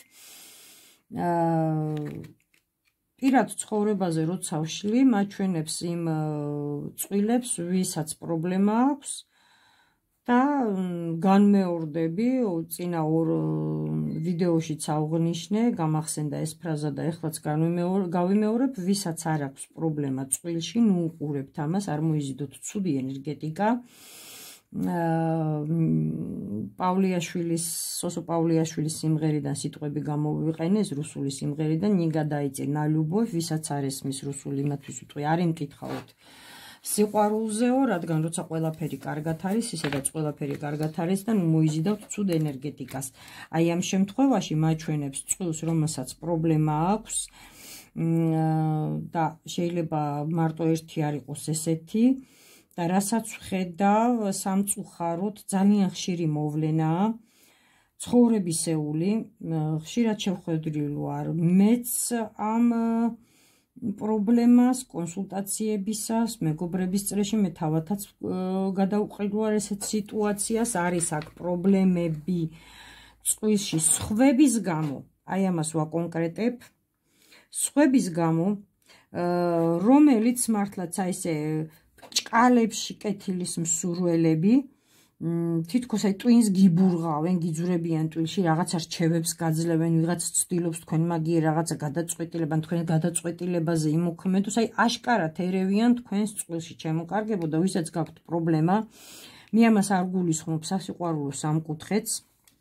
პირად ცხოვრებაზე როცა ვშლი, მაჩვენებს იმ წყვილებს, ვისაც პრობლემა აქვს და განმეორდები, წინა ორ ვიდეოშიც ავღნიშნე, გამახსენდა ეს ფრაზა და ეხლაც გავიმეორებ, ვისაც არ აქვს პრობლემა წყვილში, ნუ უყურებთ ამას, არ მოიზიდოთ ცუდი ენერგეტიკა. პავლიაშვილის, სოსო პავლიაშვილის სიმღერიდან სიტყვები გამოვიყენე, ეს რუსული სიმღერიდან, ნიგა დაიწე на любовь, ვისაც არ ესმის რუსული, იმათვის ვიტყვი, არ იმკითხავთ სიყვარულზეო, რადგან როცა ყველაფერი კარგად არის, ისედაც ყველაფერი კარგად არის და მოიზიდავთ ცუდ ენერგეტიკას. აი ამ შემთხვევაში მაჩვენებს წყვილს, რომელსაც პრობლემა აქვს და შეიძლება მარტო ერთი არ იყოს ესეთი და რასაც ვხედავ, სამწუხაროდ ძალიან ხშირი მოვლენაა, ცხოვრებისეული, ხშირად შევხვედრილ ვარ მეც ამ პრობლემას, კონსულტაციებისას, მეგობრების წრეში მე თავათაც გადავყიდვარ ესეთ სიტუაციას, არის აქ პრობლემები წყვილში სხვების გამო, აი ამას ვაკონკრეტებ, სხვების გამო, რომელიც მართლაც აი ესე ჭკალებში კეთილის მსურველები, თითქოს აი ტვინს გიბურღავენ, გიძვრებიან ტვილში, რაღაცა რჩევებს გაძლევენ, ვიღაც ცდილობს თქვენ მაგიერ რაღაცა გადაწყვეტილებან, თქვენ გადაწყვეტილებაზე იმოქმედოს, აი აშკარად ერევიან თქვენს წყვილში, ჩემო კარგებო და ვისაც გაქვთ პრობლემა, მე ამას არ გულისხმობ სასიყვარულო სამკუთხედს.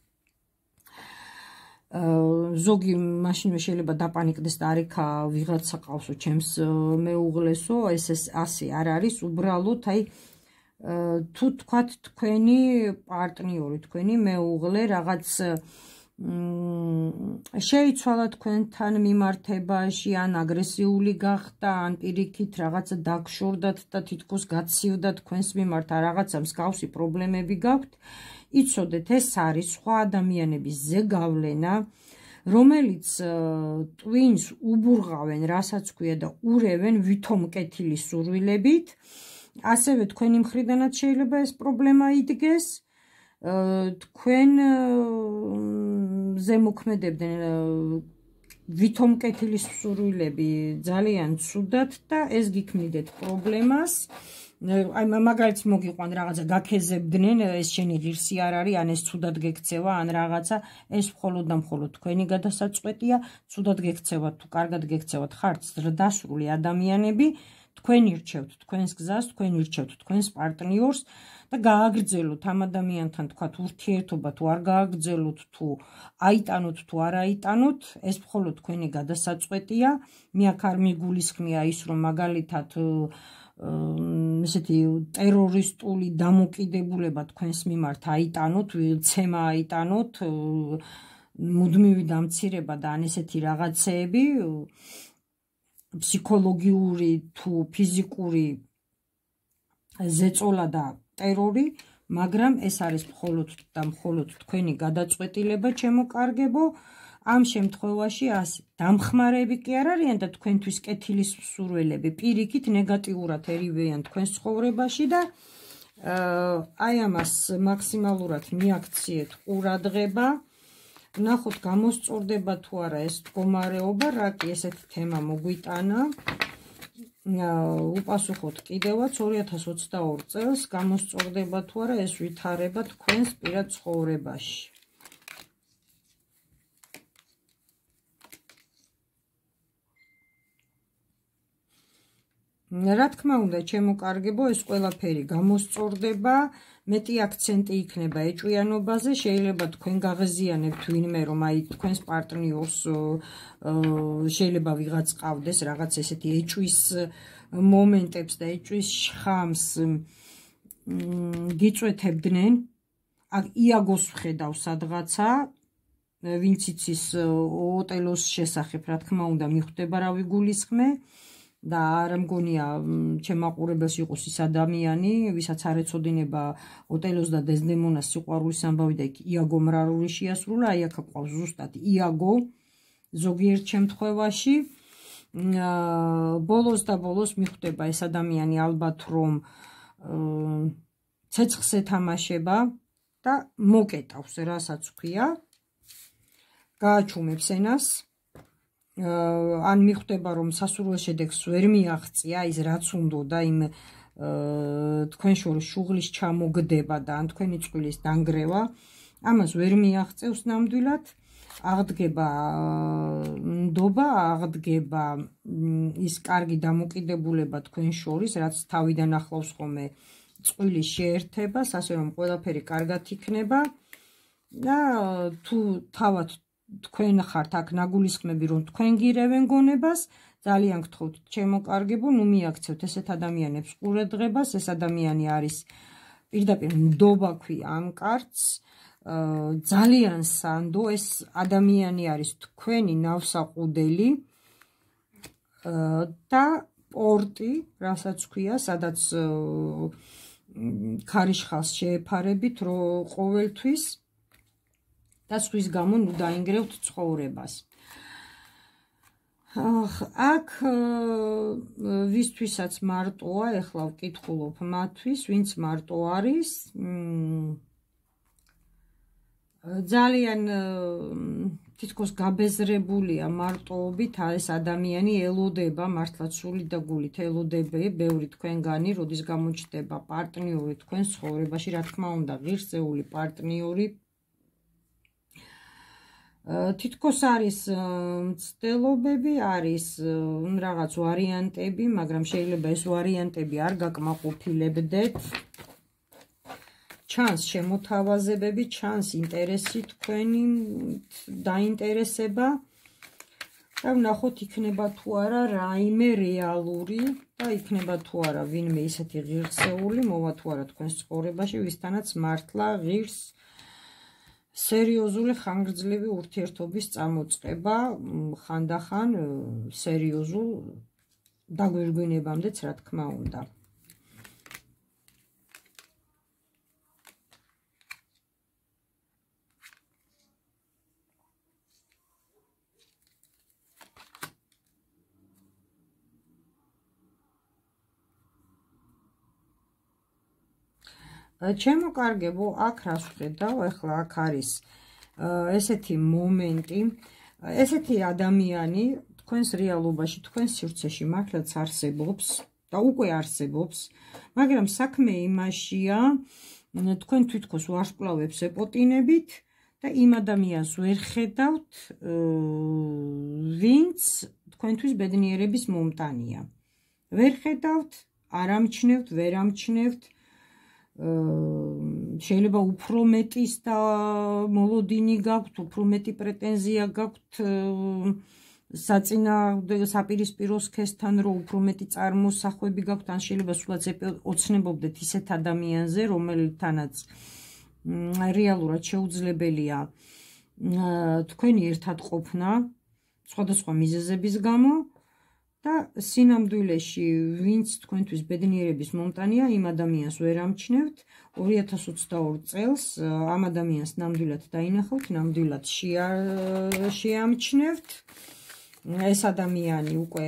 ზოგი მაშინვე შეიძლება დაპანიკდეს და არ იქა ვიღაცა ყავსო ჩემს მეუღლესო, ეს ასე არ არის, უბრალოდ აი თუ თქვათ თქვენი პარტნიორი, თქვენი მეუღლე რაღაც შეიცვალა თქვენთან მიმართებაში, ან აგრესიული გახდა, ან პირიქით რაღაცა დაგშორდათ და თითქოს გაცივდა თქვენს მიმართ, რაღაცა მსგავსი პრობლემები გაქვთ, იცოდეთ, ეს არის სხვა ადამიანების ზეგავლენა, რომელიც ტვინს უბურღავენ, რასაც ქვია და ურევენ ვითომ კეთილის სურვილებით, ასევე თქვენი მხრიდანაც შეიძლება ეს პრობლემა იდგეს, თქვენ ზემოქმედებდნენ ვითომ კეთილის მსურვილები ძალიან ცუდად და ეს გიქმნიდეთ პრობლემას. აი მაგალითს მოგიყვან რაღაცა გაქეზებდნენ, ეს შენი ღირსი არ არის, ან ეს ცუდად გექცევა, ან რაღაცა, ეს მხოლოდ და მხოლოდ თქვენი გადასაწყვეტია, ცუდად გექცევათ თუ კარგად გექცევათ, ხართ ზრდასრული ადამიანები, თქვენ ირჩევთ თქვენს გზას, თქვენ ირჩევთ თქვენს პარტნიორს და გააგრძელოთ ამ ადამიანთან თქვათ ურთიერთობა თუ არ გააგრძელოთ თუ აიტანოთ თუ არ აიტანოთ, ეს მხოლოდ თქვენი გადასაწყვეტია. მე აქ არ მიგულისხმია ის, რომ მაგალითად ესეთი ტერორისტული დამოკიდებულება თქვენს მიმართ აიტანოთ, ცემა აიტანოთ, მუდმივი დამცირება და ან ესეთი რაღაცეები, ფსიქოლოგიური თუ ფიზიკური ზეწოლა და ტერორი, მაგრამ ეს არის მხოლოდ და მხოლოდ თქვენი გადაწყვეტილება, ჩემო კარგებო. ამ შემთხვევაში ასე დამხმარეები კი არ არიან და თქვენთვის კეთილის მსურველები პირიქით ნეგატიურად ერივიან თქვენს ცხოვრებაში და აი ამას მაქსიმალურად მიაქციეთ ყურადღება. ნახოთ გამოსწორდება თუ არა ეს მდგომარეობა, რა კი ესეთი თემა მოგვიტანა. უპასუხოთ კიდევაც ორი ათას ოცდაორი წელს გამოსწორდება თუ არა ეს ვითარება თქვენს პირად ცხოვრებაში. რა თქმა უნდა, ჩემო კარგებო, ეს ყველაფერი გამოსწორდება, მეტი აქცენტი იქნება ეჭვიანობაზე, შეიძლება თქვენ გაღიზიანებთ ვინმე, რომ აი თქვენს პარტნიორს შეიძლება ვიღაც ყავდეს რაღაც ესეთი ეჭვის მომენტებს და ეჭვის შხამს გიწვეთებდნენ, აქ იაგოს ვხედავ სადღაცა, ვინც იცის ოტელოს შესახებ, რა თქმა უნდა, მიხვდება რა ვიგულისხმე. და არ მგონია ჩემ მაყურებელს იყოს ის ადამიანი, ვისაც არ ეცოდინება ოტელოს და დეზდემონას სიყვარულის ამბავი და იაგო მრარული შეასრულა, აი აქ ყავს ზუსტად იაგო ზოგიერთ შემთხვევაში. ბოლოს და ბოლოს მიხვდება ეს ადამიანი ალბათ რომ ცეცხლს ეთამაშება და მოკეტავს, რასაც ვქვია, გააჩუმებს ენას. ან მიხვდება რომ სასურველ შედეგს ვერ მიაღწია ის რაც უნდოდა იმ თქვენ შორის შუღლის ჩამოგდება და ან თქვენი წყვილის დანგრევა, ამას ვერ მიაღწევს ნამდვილად, აღდგება ნდობა, აღდგება ის კარგი დამოკიდებულება თქვენ შორის, რაც თავიდან ახლავს ხოლმე წყვილის შეერთებას, ასე რომ ყველაფერი კარგად იქნება და თუ თავად თქვენ ხართ აქ ნაგულისხმები რომ თქვენ გირევენ გონებას, ძალიან გთხოვთ ჩემო კარგებო, ნუ მიაქცევთ ესეთ ადამიანებს ყურადღებას, ეს ადამიანი არის პირდაპირ ნდობა ქვია ამ კარტს, ძალიან სანდო, ეს ადამიანი არის თქვენი ნავსაყუდელი და პორტი, რასაც ქვია, სადაც ქარიშხალს შეეფარებით რო ყოველთვის და სხვის გამო ნუ დაინგრევთ ცხოვრებას. აქ ვისთვისაც მარტოა, ეხლა ვკითხულობ მათთვის, ვინც მარტო არის, ძალიან თითქოს გაბეზრებულია მარტოობით, ეს ადამიანი ელოდება, მართლაც სული და გულით ელოდება ბევრი თქვენგანი, როდის გამოჩნდება პარტნიორი თქვენს ცხოვრებაში, რა თქმა უნდა, ღირსეული პარტნიორი. თითქოს არის მცდელობები, არის რაღაც ვარიანტები, მაგრამ შეიძლება ეს ვარიანტები არ გაკმაყოფილებდეთ. ჩანს შემოთავაზებები, ჩანს ინტერესი თქვენი, დაინტერესება და ვნახოთ იქნება თუ არა რაიმე რეალური და იქნება თუ არა ვინმე ისეთი ღირსეული მოვა თუ არა თქვენს ცხოვრებაში, ვისთანაც მართლა ღირს სერიოზული ხანგრძლივი ურთიერთობის წამოწყება, ხანდახან სერიოზულ დაგვირგვინებამდეც, რა თქმა უნდა. ჩემო კარგებო, აქ რას ვხედავ, ახლა აქ არის ესეთი მომენტი, ესეთი ადამიანი თქვენს რეალობაში, თქვენს სივრცეში მართლაც არსებობს და უკვე არსებობს, მაგრამ საქმე იმაშია, თქვენ თვითონ ვარსკვლავებს ეპოტინებით და იმ ადამიანს ვერ ხედავთ, ვინც თქვენთვის ბედნიერების მომტანია. ვერ ხედავთ, არ ამჩნევთ, ვერ ამჩნევთ, შეიძლება უფრო მეტის და მოლოდინი გაქვთ, უფრო მეტი პრეტენზია გაქვთ საწინააღმდეგო საპირისპირო სქესთან, რომ უფრო მეტი წარმოსახვები გაქვთ, ან შეიძლება სულაც ოცნებობდეთ ისეთ ადამიანზე, რომელთანაც რეალურად შეუძლებელია თქვენი ერთად ყოფნა სხვადასხვა მიზეზების გამო და სინამდვილეში ვინც თქვენთვის ბედნიერების მომტანია, იმ ადამიანს ვერ ამჩნევთ. ორი ათას ოცდაორი წელს ამ ადამიანს ნამდვილად დაინახავთ, ნამდვილად შეამჩნევთ. ეს ადამიანი უკვე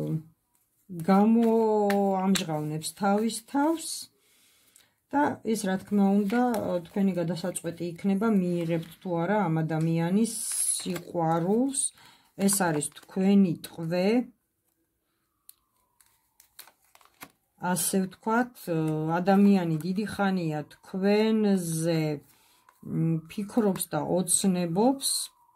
გამოამჟღავნებს თავის თავს და ეს რა თქმა უნდა თქვენი გადასაწყვეტი იქნება მიიღებთ თუ არა ამ ადამიანის სიყვარულს. ეს არის თქვენი ტყვე, ასე ვთქვათ, ადამიანი დიდი ხანია თქვენზე ფიქრობს და ოცნებობს.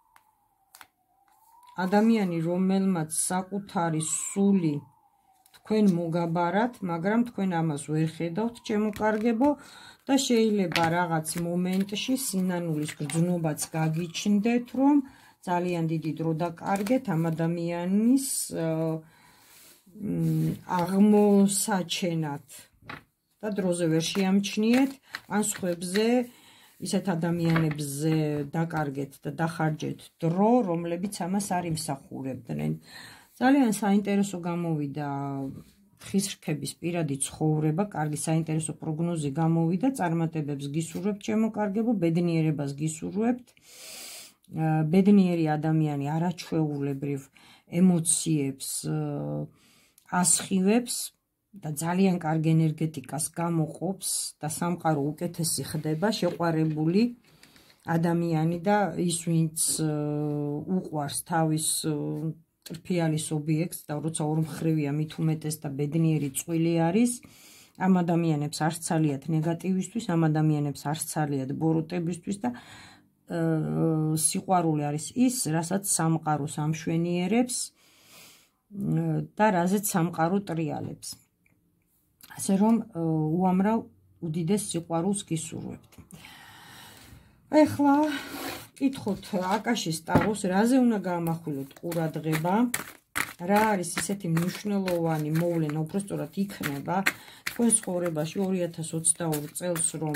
ადამიანი, რომელმაც საკუთარი სული თქვენ მოგაბარათ, მაგრამ თქვენ ამას ვერ ხედავთ, ჩემოკარგებო, და შეიძლება რაღაც მომენტში სინანულის გრძნობაც გაგიჩნდეთ, რომ ძალიან დიდი დრო დაკარგეთ ამ ადამიანის აღმოსაჩენად და დროზე ვერ შეამჩნიეთ, ან სხვებზე ისეთ ადამიანებზე დაკარგეთ და დახარჯეთ დრო, რომლებიც ამას არ იმსახურებდნენ. ძალიან საინტერესო გამოვიდა ხის რქების პირადი ცხოვრება, კარგი საინტერესო პროგნოზი გამოვიდა, წარმატებებს გისურვებთ, ჩემოკარგებო, ბედნიერებას გისურვებთ. ბედნიერი ადამიანი არაჩვეულებრივ ემოციებს ასხივებს და ძალიან კარგ ენერგეტიკას გამოყოფს და სამყარო უკეთესი ხდება, შეყვარებული ადამიანი და ის, ვინც უყვარს თავის ტრფიალის ობიექტს და როცა ორმხრივია მით უმეტეს და ბედნიერი წყვილი არის, ამ ადამიანებს არ სცალიათ ნეგატივისთვის, ამ ადამიანებს არ სცალიათ ბოროტებისთვის და სიყვარული არის ის, რასაც სამყაროს ამშვენიერებს და რაზეც სამყარო ტრიალებს. ასე რომ უამრავ უდიდეს სიყვარულს გისურვებთ. ეხლა კითხოთ აკაშის ტაროს, რაზე უნდა გაამახვილოთ ყურადღება, რა არის ისეთი მნიშვნელოვანი მოვლენა, უпростоრად იქნება თქვენ ცხოვრებაში ორი ათას ოცდაორი წელს, რომ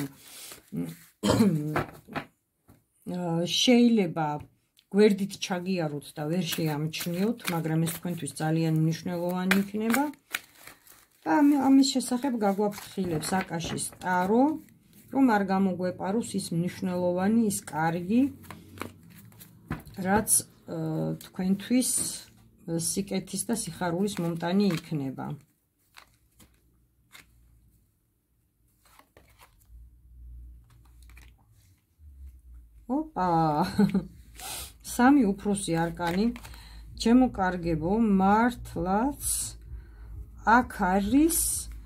შეიძლება გვერდით ჩაგიაროთ და ვერ შეამჩნიოთ, მაგრამ ეს თქვენთვის ძალიან მნიშვნელოვანი იქნება. და ამის შესახებ გაგვაფრთხილებს აკაშის ტარო, რომ არ გამოგვეპაროს ის მნიშვნელოვანი, ის კარგი, რაც თქვენთვის სიკეთის და სიხარულის მომტანი იქნება. ოპა, სამი უფროსი არკანი, ჩემოკარგებო, მართლაც აქ არის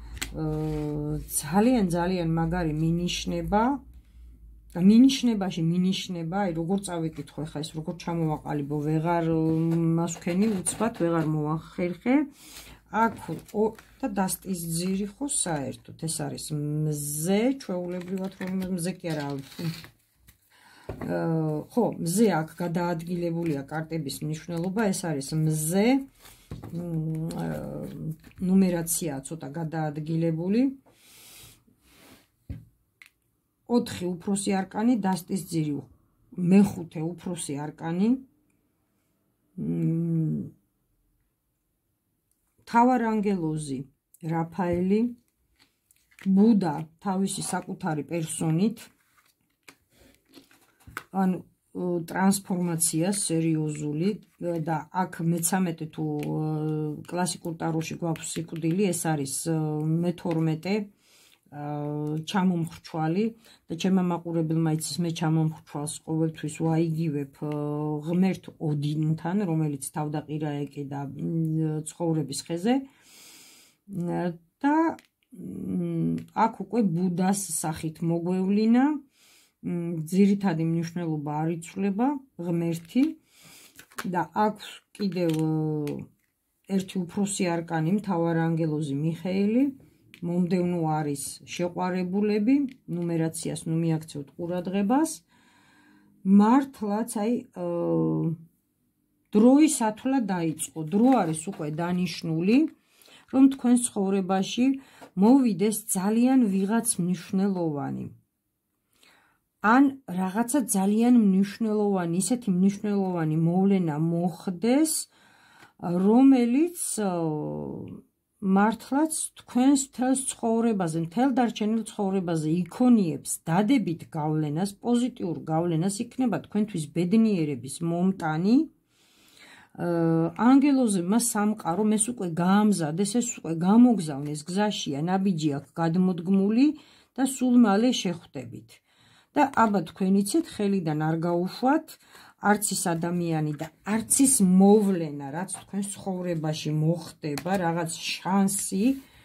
ძალიან ძალიან მაგარი მინიშნება და მინიშნებაში მინიშნება, აი როგორ წავიკითხო ხა ეს როგორ ჩამოვაყალიბო, ვეღარ მასვქენი უცბად, ვეღარ მოახერხე. აქ და დასტის ძირი ხო საერთოდ ეს არის მზე, ჩვეულებრივად რომ მზე კი არა, ხო, მზე აქ გადაადგილებულია კარტების მნიშვნელობა, ეს არის მზე, ნუმერაცია ცოტა გადაადგილებული. ოთხი უფროსი არკანი, დასტის ძირი, მეხუთე უფროსი არკანი, მთავარანგელოზი რაფაელი, ბუდა თავისი საკუთარი პერსონით, ანუ ტრანსფორმაცია სერიოზული და აქ მეცამეტე თუ კლასიკურ ტაროში გვაქვს სიკვდილი, ეს არის მეთორმეტე ჩამომხრჩვალი და ჩემმა მაყურებელმა იცის მე ჩამომხრჩვალს ყოველთვის ვაიგივებ ღმერთ ოდინთან, რომელიც თავდაყირა ეკიდა ცხოვრების ხეზე და აქ უკვე ბუდას სახით მოგვევლინა, ძირითადი მნიშვნელობა არ იცვლება ღმერთი და აქვს კიდევ ერთი უფროსი არკანი, მთავარანგელოზი მიხეილი, მომდევნო არის შეყვარებულები, ნუმერაციას ნუ მიაქცევთ ყურადღებას, მართლაც აი დროის ათვლა დაიწყო, დრო არის უკვე დანიშნული, რომ თქვენს ცხოვრებაში მოვიდეს ძალიან ვიღაც მნიშვნელოვანი. ან რაღაცა ძალიან მნიშვნელოვანი, ისეთი მნიშვნელოვანი მოვლენა მოხდეს, რომელიც მართლაც თქვენს მთელს ცხოვრებაზე, მთელ დარჩენილ ცხოვრებაზე იქონიებს დადებით გავლენას, პოზიტიურ გავლენას, იქნება თქვენთვის ბედნიერების მომტანი. ანგელოზებმა სამყარო ეს უკვე გაამზადეს, ეს უკვე გამოგზავნეს, გზაშია, ნაბიჯი აქვს გადმოდგმული და სულ მალე შეხვდებით. და აბა თქვენ იცით, ხელიდან არ გაუშვათ, არც ის ადამიანი და არც ის მოვლენა, რაც თქვენ ცხოვრებაში მოხდება, რაღაც შანსი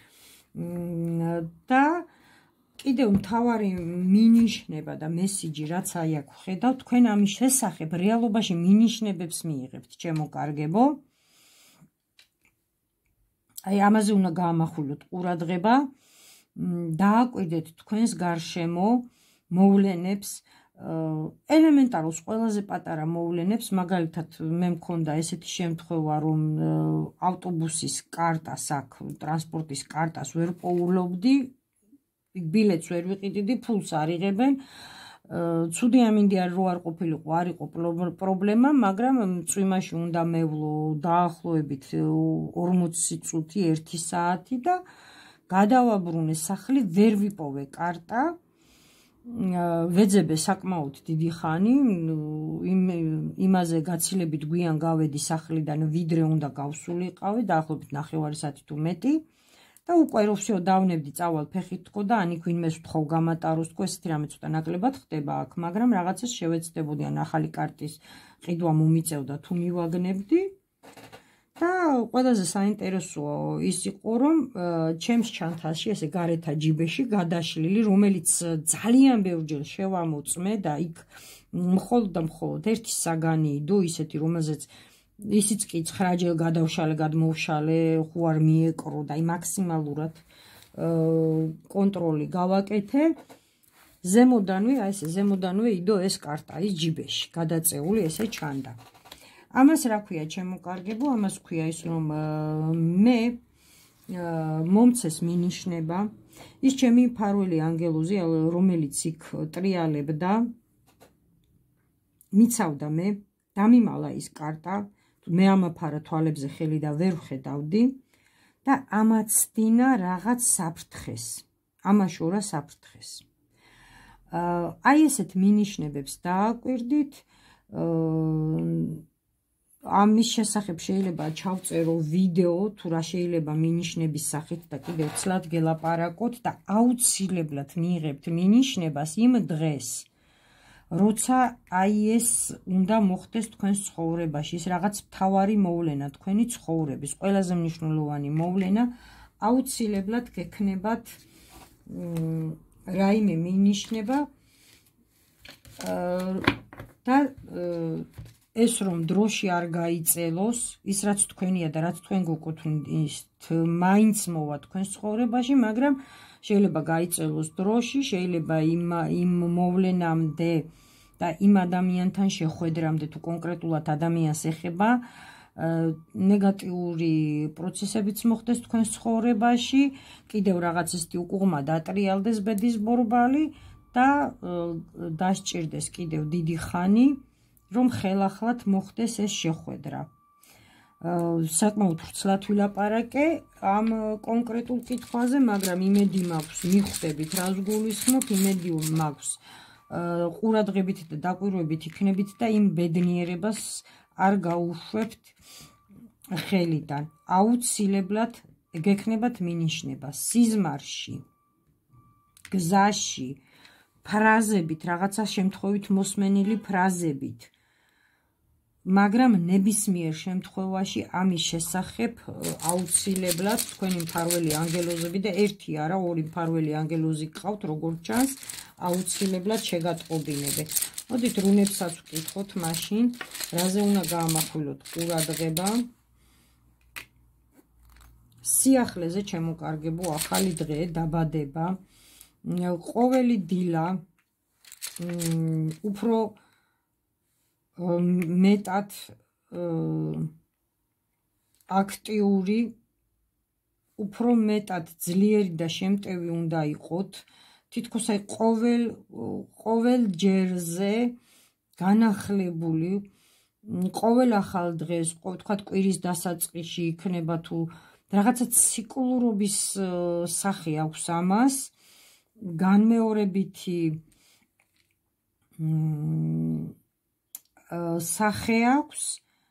და კიდევ მთავარი მინიშნება და მესიჯი, რაც აი აქ ვხედავ, თქვენ ამის შესახებ რეალობაში მინიშნებებს მიიღებთ, ჩემო კარგებო. აი ამაზე უნდა გაამახვილოთ ყურადღება, დააკვირდეთ თქვენს გარშემო მოვლენებს, ელემენტარულ ყველაზე პატარა მოვლენებს, მაგალითად მე მქონდა ესეთი შემთხვევა, რომ ავტობუსის კარტას აქ, ტრანსპორტის კარტას ვერ პოულობდი, ბილეთს ვერ ვიყიდიდი, ფულს არ იღებენ. ცუდი ამინდი არ რო არ ყოფილიყო, არ იყო პრობლემა, მაგრამ წვიმაში უნდა მევლო დაახლოებით ორმოცი წუთი, ერთი საათი და გადავაბრუნე სახლი, ვერ ვიპოვე კარტა. ვეძებე საკმაოდ დიდი ხანი, იმაზე გაცილებით გვიან გავედი სახლიდან, ვიდრე უნდა გავსულიყავი, დაახლოებით ნახევარი საათი თუ მეტი. და უკვე რო всё დავნებდი, წავალ ფეხით თქო და ანი ვინმეს ვთხოვ გამატაროს თქო, ესეთი რამე ცოტა ნაკლებად ხდება აქ, მაგრამ რაღაცას შევეცდებოდი, ან ახალი კარტის ყიდვა მომიწევდა თუ მივაგნებდი. და ყველაზე საინტერესოა ის იყო, რომ ჩემს ჩანთაში, ესე გარეთა ჯიბეში გადაშლილი, რომელიც ძალიან ბევრჯერ შევამოწმე და იქ მხოლოდ და მხოლოდ ერთი საგანი იდო, ისეთი, რომელზეც ისიც კი ცხრაჯერ გადავშალე, გადმოვშალე, ხო არ მიეკრო და აი მაქსიმალურად კონტროლი გავაკეთე. ზემოდანვე, აი ესე ზემოდანვე იდო ეს კარტა, ის ჯიბეში, გადაწეული ესე ჩანდა. ამას რა ქვია, ჩემო კარგებო, ამას ქვია ის, რომ მე მომცეს მინიშნება, ის ჩემი მფარველი ანგელოზი, რომელიც იქ ტრიალებდა, მიცავდა მე, დამიმალა ის კარტა, მე ამაფარა თვალებზე ხელი და ვერ ვხედავდი და ამაცდინა რაღაც საფრთხეს, ამაშორა საფრთხეს. აი ესეთ მინიშნებებს დააკვირდით, ამის შესახებ შეიძლება ჩავწერო ვიდეო, თუ რა შეიძლება მინიშნების სახით და კიდევ ცლად გელაპარაკოთ და აუცილებლად მიიღებთ მინიშნებას იმ დღეს, როცა აი ეს უნდა მოხდეს თქვენს ცხოვრებაში, ის რაღაც მთავარი მოვლენა თქვენი ცხოვრების, ყველაზე მნიშვნელოვანი მოვლენა, აუცილებლად გექნებათ რაიმე მინიშნება და ეს რომ დროში არ გაიწელოს, ის რაც თქვენია და რაც თქვენ გკუთვნით, მაინც მოვა თქვენს ცხოვრებაში, მაგრამ შეიძლება გაიწელოს დროში, შეიძლება იმ მოვლენამდე და იმ ადამიანთან შეხვედრამდე თუ კონკრეტულად ადამიანს ეხება ნეგატიური პროცესებიც მოხდეს თქვენს ცხოვრებაში, კიდევ რაღაც ისეთი უკუღმა დატრიალდეს ბედის ბორბალი და დასჭირდეს კიდევ დიდი ხანი, რომ ხელახლად მოხდეს ეს შეხვედრა. საკმაოდ ვრცლად ვილაპარაკე ამ კონკრეტულ კითხვაზე, მაგრამ იმედი მაქვს, მიხვდებით რას გულისხმობ, იმედი მაქვს ყურადღებით და დაკვირვებით იქნებით და იმ ბედნიერებას არ გაუშვებთ ხელიდან. აუცილებლად გექნებათ მინიშნება სიზმარში. გზაში ფრაზებით, რაღაცა შემთხვევით მოსმენილი ფრაზებით. მაგრამ ნებისმიერ შემთხვევაში ამის შესახებ აუცილებლად თქვენი მფარველი ანგელოზები და ერთი არა, ორი მფარველი ანგელოზი გყავთ, როგორც ჩანს, აუცილებლად შეგატყობინებთ. მოდით რუნებსაც ვკითხოთ მაშინ, რაზე უნდა გაამახვილოთ ყურადღება. სიახლეზე ჩემოკარგებო, ახალი დღე, დაბადება, ყოველი დილა უფრო მეტად აქტიური, უფრო მეტად ძლიერი და შემტევი უნდა იყოთ. თითქოს აი ყოველ ყოველ ჯერზე განახლებული, ყოველ ახალ დღეს, თქვათ კვირის დასაწყისში იქნება თუ რაღაცა ციკლურობის სახე აქვს ამას, განმეორებითი სახე აქვს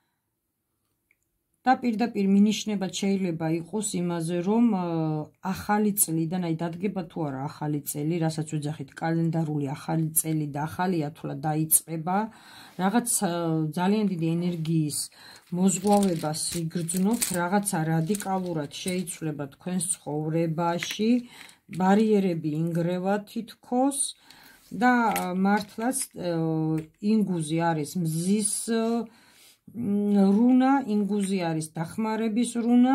და პირდაპირ მინიშნებად შეიძლება იყოს იმაზე, რომ ახალი წლიდან, აი დადგება თუ არა ახალი წელი, რასაც ვეძახით კალენდარული ახალი წელი და ახალი ათვლა დაიწყება, რაღაც ძალიან დიდი ენერგიის მოზღვავებას იგრძნობთ, რაღაცა რადიკალურად შეიცვლება თქვენს ცხოვრებაში, ბარიერები ინგრევა თითქოს და მართლაც ინგუზი არის მზის რუნა, ინგუზი არის დახმარების რუნა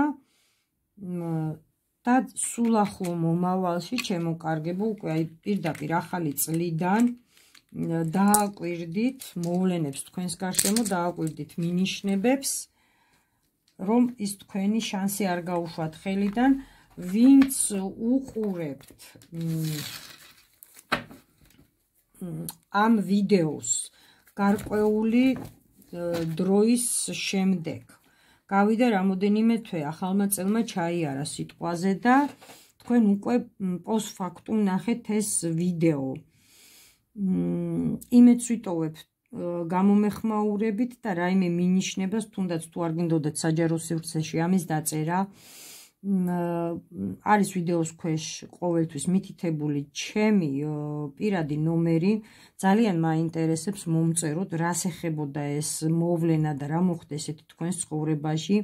და სულ ახლო მომავალში ჩემოკარგებო, უკვე აი პირდაპირ ახალი წლიდან დააკვირდით მოვლენებს თქვენს გარშემო, დააკვირდით მინიშნებებს, რომ ის თქვენი შანსი არ გაუშვათ ხელიდან, ვინც უყურებთ ამ ვიდეოს გარკვეული დროის შემდეგ. გავიდა რამოდენიმე თვე, ახალმა წელმა ჩაიარა სიტყვაზე და თქვენ უკვე პოსტფაქტუმ ნახეთ ეს ვიდეო. იმედს ვიტოვებ გამომეხმაურებით და რაიმე მინიშნებას, თუნდაც თუ არ გინდოდეთ საჯარო სივრცეში ამის დაწერა, არის ვიდეოს ქვეშ ყოველთვის მითითებული ჩემი პირადი ნომერი, ძალიან მაინტერესებს მომწეროთ, რას ეხებოდა ეს მოვლენა და რა მოხდა ესეთი თქვენს ცხოვრებაში.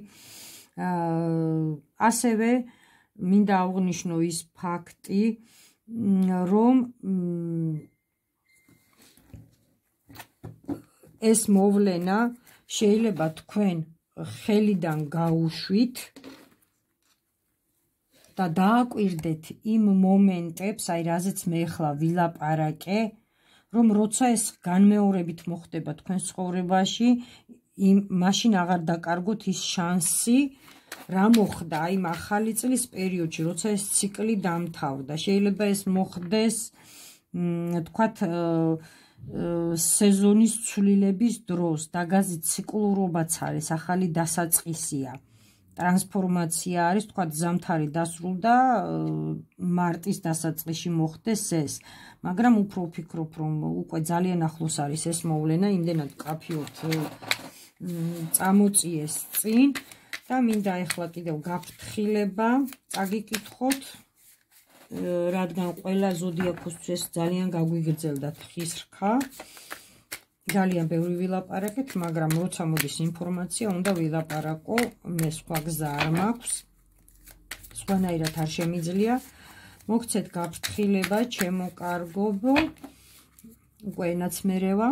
ასევე მინდა აღვნიშნო ის ფაქტი, რომ ეს მოვლენა შეიძლება თქვენ ხელიდან გაუშვით და დააკვირდეთ იმ მომენტებს, აი რაზეც მე ახლა ვილაპარაკე, რომ როცა ეს განმეორებით მოხდება თქვენს ცხოვრებაში, მაშინ აღარ დაკარგოთ ის შანსი, რა მოხდა აი იმ ახალი წლის პერიოდში, როცა ეს ციკლი დამთავრდა. შეიძლება ეს მოხდეს, თქვათ, სეზონის ცვლილების დროს, დაგაზი ციკლურობაც არის, ახალი დასაწყისია. ტრანსფორმაცია არის, თქვათ, ზამთარი დასრულდა, მარტის დასაწყისში მოხდეს ეს. მაგრამ უფრო ვფიქრობ, რომ უკვე ძალიან ახლოს არის ეს მოვლენა, იმდენად კაფიოთ წამოწიეს წინ და მინდა ახლა კიდევ გაფრთხილება წაგიკითხოთ, რადგან ყველა ზოდიაქოსთვის ძალიან გაგვიგრძელდა თხის რქა. ძალიან ბევრი ვილაპარაკეთ, მაგრამ როცა მოდის ინფორმაცია, უნდა ვილაპარაკო, მე სხვა გზა არ მაქვს, სხვანაირად არ შემიძლია. მოგცეთ გაფრთხილება, ჩემოკარგობო, უკვე ენაცმერევა.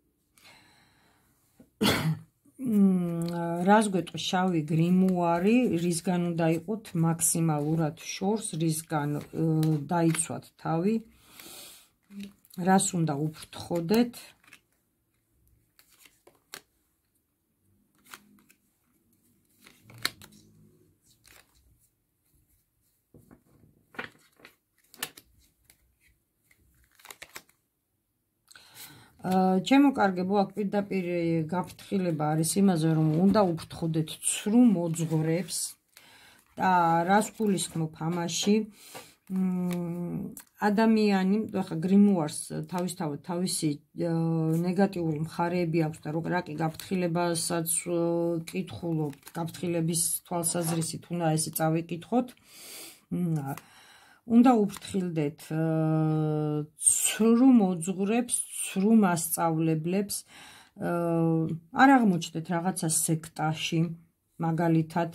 რას გვეტყვის შავი გრიმუარი, რისგან უნდა იყოთ მაქსიმალურად შორს, რისგან დაიცვათ თავი, რას უნდა უფრთხოდეთ. ჩემოკარგებო, აქ პირდაპირ გაფრთხილება არის იმაზე, რომ უნდა უფრთხოდეთ ცრუ მოძღვრებს და რას გულისხმობ ამაში, ადამიანი, ახლა გრიმუარს თავისთავად თავისი ნეგატიური მხარეები აქვს და რა კი გაფრთხილებასაც კითხულობთ, გაფრთხილების თვალსაზრისით უნდა ესე წავიკითხოთ. უნდა უფრთხილდეთ ცრუ მოძღვრებს, ცრუ მასწავლებლებს, არ აღმოჩნდეთ რაღაცა სექტაში, მაგალითად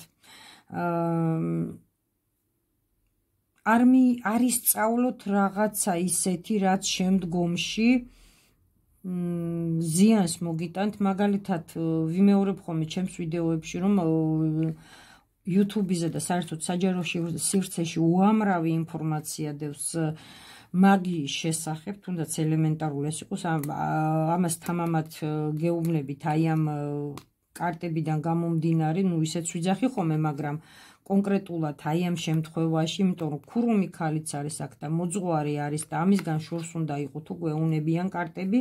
არ არ ისწავლოთ რაღაცა ისეთი, რაც შემდგომში ზიანს მოგიტანთ, მაგალითად ვიმეორებ ხოლმე ჩემს ვიდეოებში, რომ YouTube-ზე და საერთოდ საჯარო სივრცეში უამრავი ინფორმაცია დევს მაგიის შესახებ, თუნდაც ელემენტარული ეს იყოს, ამას თამამად გეუბნებით აი ამ კარტებიდან გამომდინარე, ნუ ისეც ვიძახი ხოლმე, მაგრამ კონკრეტულად აი ამ შემთხვევაში, იმიტომ რომ ქურუმი ქალიც არის აქ და მოძღვარი არის და ამისგან შორს უნდა იყოს თუ გვეუნებიან კარტები.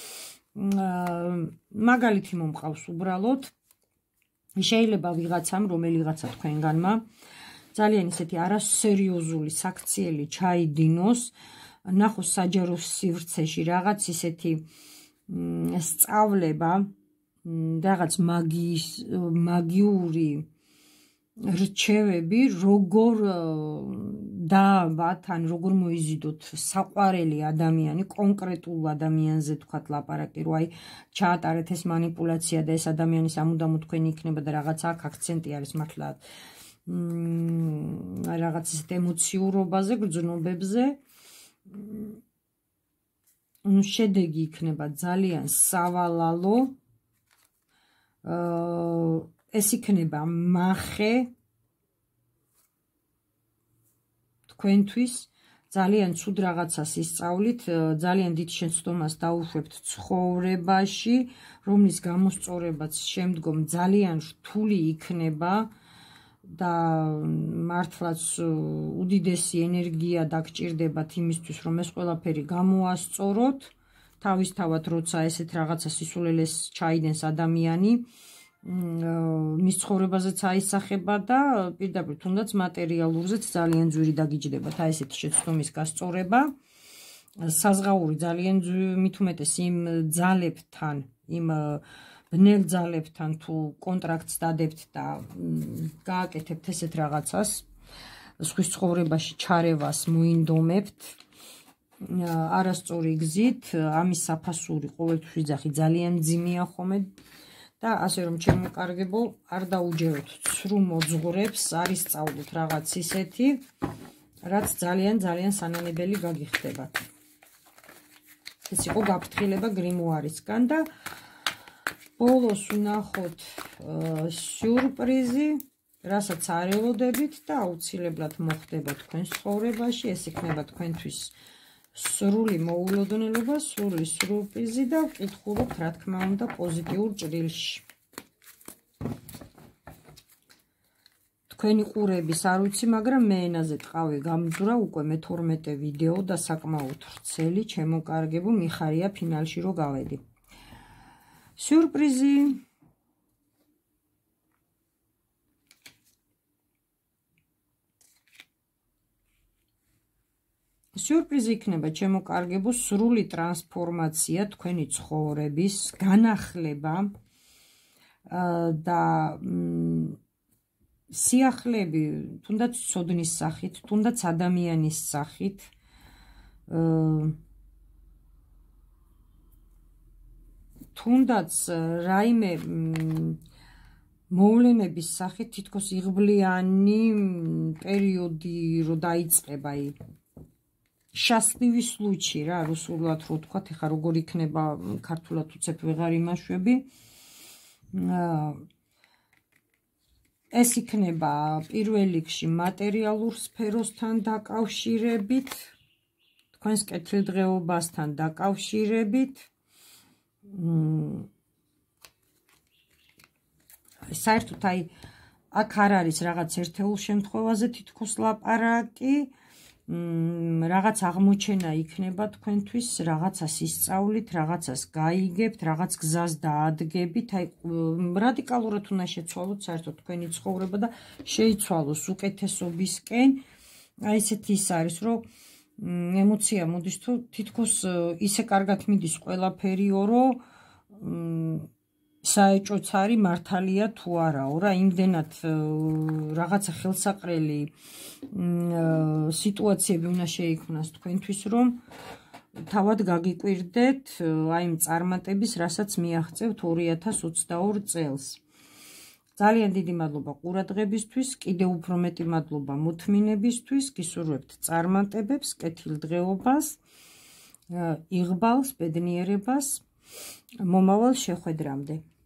მაგალითი მომყავს უბრალოდ, შეიძლება ვიღაცამ, რომელიღაცა თქვენგანმა ძალიან ისეთი არასერიოზული საქციელი ჩაიდინოს, ნახოს საჯარო სივრცეში რაღაც ისეთი სწავლება, რაღაც მაგიის მაგიური რჩევები, როგორ დაავათ, ან როგორ მოიზიდოთ საყვარელი ადამიანი, კონკრეტულ ადამიანზე თქვათ ლაპარაკი, რომ აი ჩაატარეთ ეს манипуляცია და ეს ადამიანი სამუდამოდ თქვენი იქნება და რაღაც აქ აქცენტი არის მართლა რაღაც ისეთ ემოციურობაზე, გრძნობებზე. შედეგი იქნება ძალიან სავალალო. ეს იქნება მახე თქვენთვის, ძალიან ცუდ რაღაცას ისწავლით, ძალიან დიდ შეცდომას დაუშვებთ ცხოვრებაში, რომლის გამოსწორებაც შემდგომ ძალიან რთული იქნება და მართლაც უდიდესი ენერგია დაგჭირდებათ იმისთვის, რომ ეს ყველაფერი გამოასწოროთ. თავისთავად, როცა ესეთ რაღაცა სისულელეს ჩაიდენს ადამიანი, მის ცხოვრებაზეც აისახება და პირდაპირ თუნდაც მატერიალურზეც ძალიან ძვირი დაგიჯდებათ აი ესეთი შეცდომის გასწორება. საზღაური ძალიან მით უმეტეს იმ ძალებთან, იმ ბნელ ძალებთან თუ კონტრაქტს დადებთ და გააკეთებთ ესეთ რაღაცას, სხვის ცხოვრებაში ჩარევას მოინდომებთ არასწორი გზით, ამის საფასური ყოველთვის ვიძახი ძალიან მძიმეა ხოლმე და ასე რომ ჩემოკარგებო, არ დაუჯეროთ ცრუ მოძღვრებს, არ ისწავლოთ რაღაც ისეთი, რაც ძალიან ძალიან სანანებელი გაგიხდებათ. ეს იყო გაფრთხილება გრიმუარისგან და ბოლოს ვნახოთ სიურპრიზი, რასაც არ ელოდებით და აუცილებლად მოხდება თქვენს ცხოვრებაში, ეს იქნება თქვენთვის სრული მოულოდნელობა, სრული სიურპრიზი და ვკითხულობთ, რა თქმა უნდა, პოზიტიურ ჭრილში. თქვენი ყურების არ ვიცი, მაგრამ მე ენაზე ტყავი გამძვრა უკვე მეთორმეტე ვიდეო და საკმაოდ ვრცელი, ჩემოკარგებო, მიხარია ფინალში რო გავედი. სიურპრიზი სიურპრიზი იქნება ჩემოკარგებო, სრული ტრანსფორმაცია თქვენი ცხოვრების, განახლება და სიახლეები, თუნდაც ცოდნის სახით, თუნდაც ადამიანის სახით, თუნდაც რაიმე მოვლენების სახით, თითქოს იღბლიანი პერიოდი რო დაიწყება, счастливый случай რა, რუსულად რო თქვათ, ეხა როგორ იქნება ქართულად უცებ ვეღარ იმაშვები. ეს იქნება პირველ რიგში მატერიალურ სფეროსთან დაკავშირებით, თქვენს კეთილდღეობასთან დაკავშირებით. საერთოდ აი აქ არ არის რაღაც ერთეულ შემთხვევაზე თითქოს ლაპარაკი, რაღაც აღმოჩენა იქნება თქვენთვის, რაღაცას ისწავლით, რაღაცას გაიგებთ, რაღაც გზას დაადგებით, აი რადიკალურად უნდა შეცვალოთ საერთოდ თქვენი ცხოვრება და შეიცვალოს უკეთესობისკენ. აი ესეთი ის არის, რომ ემოცია მოდის თუ თითქოს ისე კარგად მიდის ყველაფერიო, რომ საეჭვოც არის მართალია თუ არაო რა, იმდენად რაღაცა ხელსაყრელი სიტუაციები უნდა შეიქმნას თქვენთვის, რომ თავად გაგიკვირდეთ აი იმ წარმატების, რასაც მიაღწევთ ორი ათას ოცდაორ წელს. ძალიან დიდი მადლობა ყურადღებისთვის, კიდევ უფრო მეტი მადლობა მოთმინებისთვის, გისურვებთ წარმატებებს, კეთილდღეობას, იღბალს, ბედნიერებას, მომავალ შეხვედრამდე.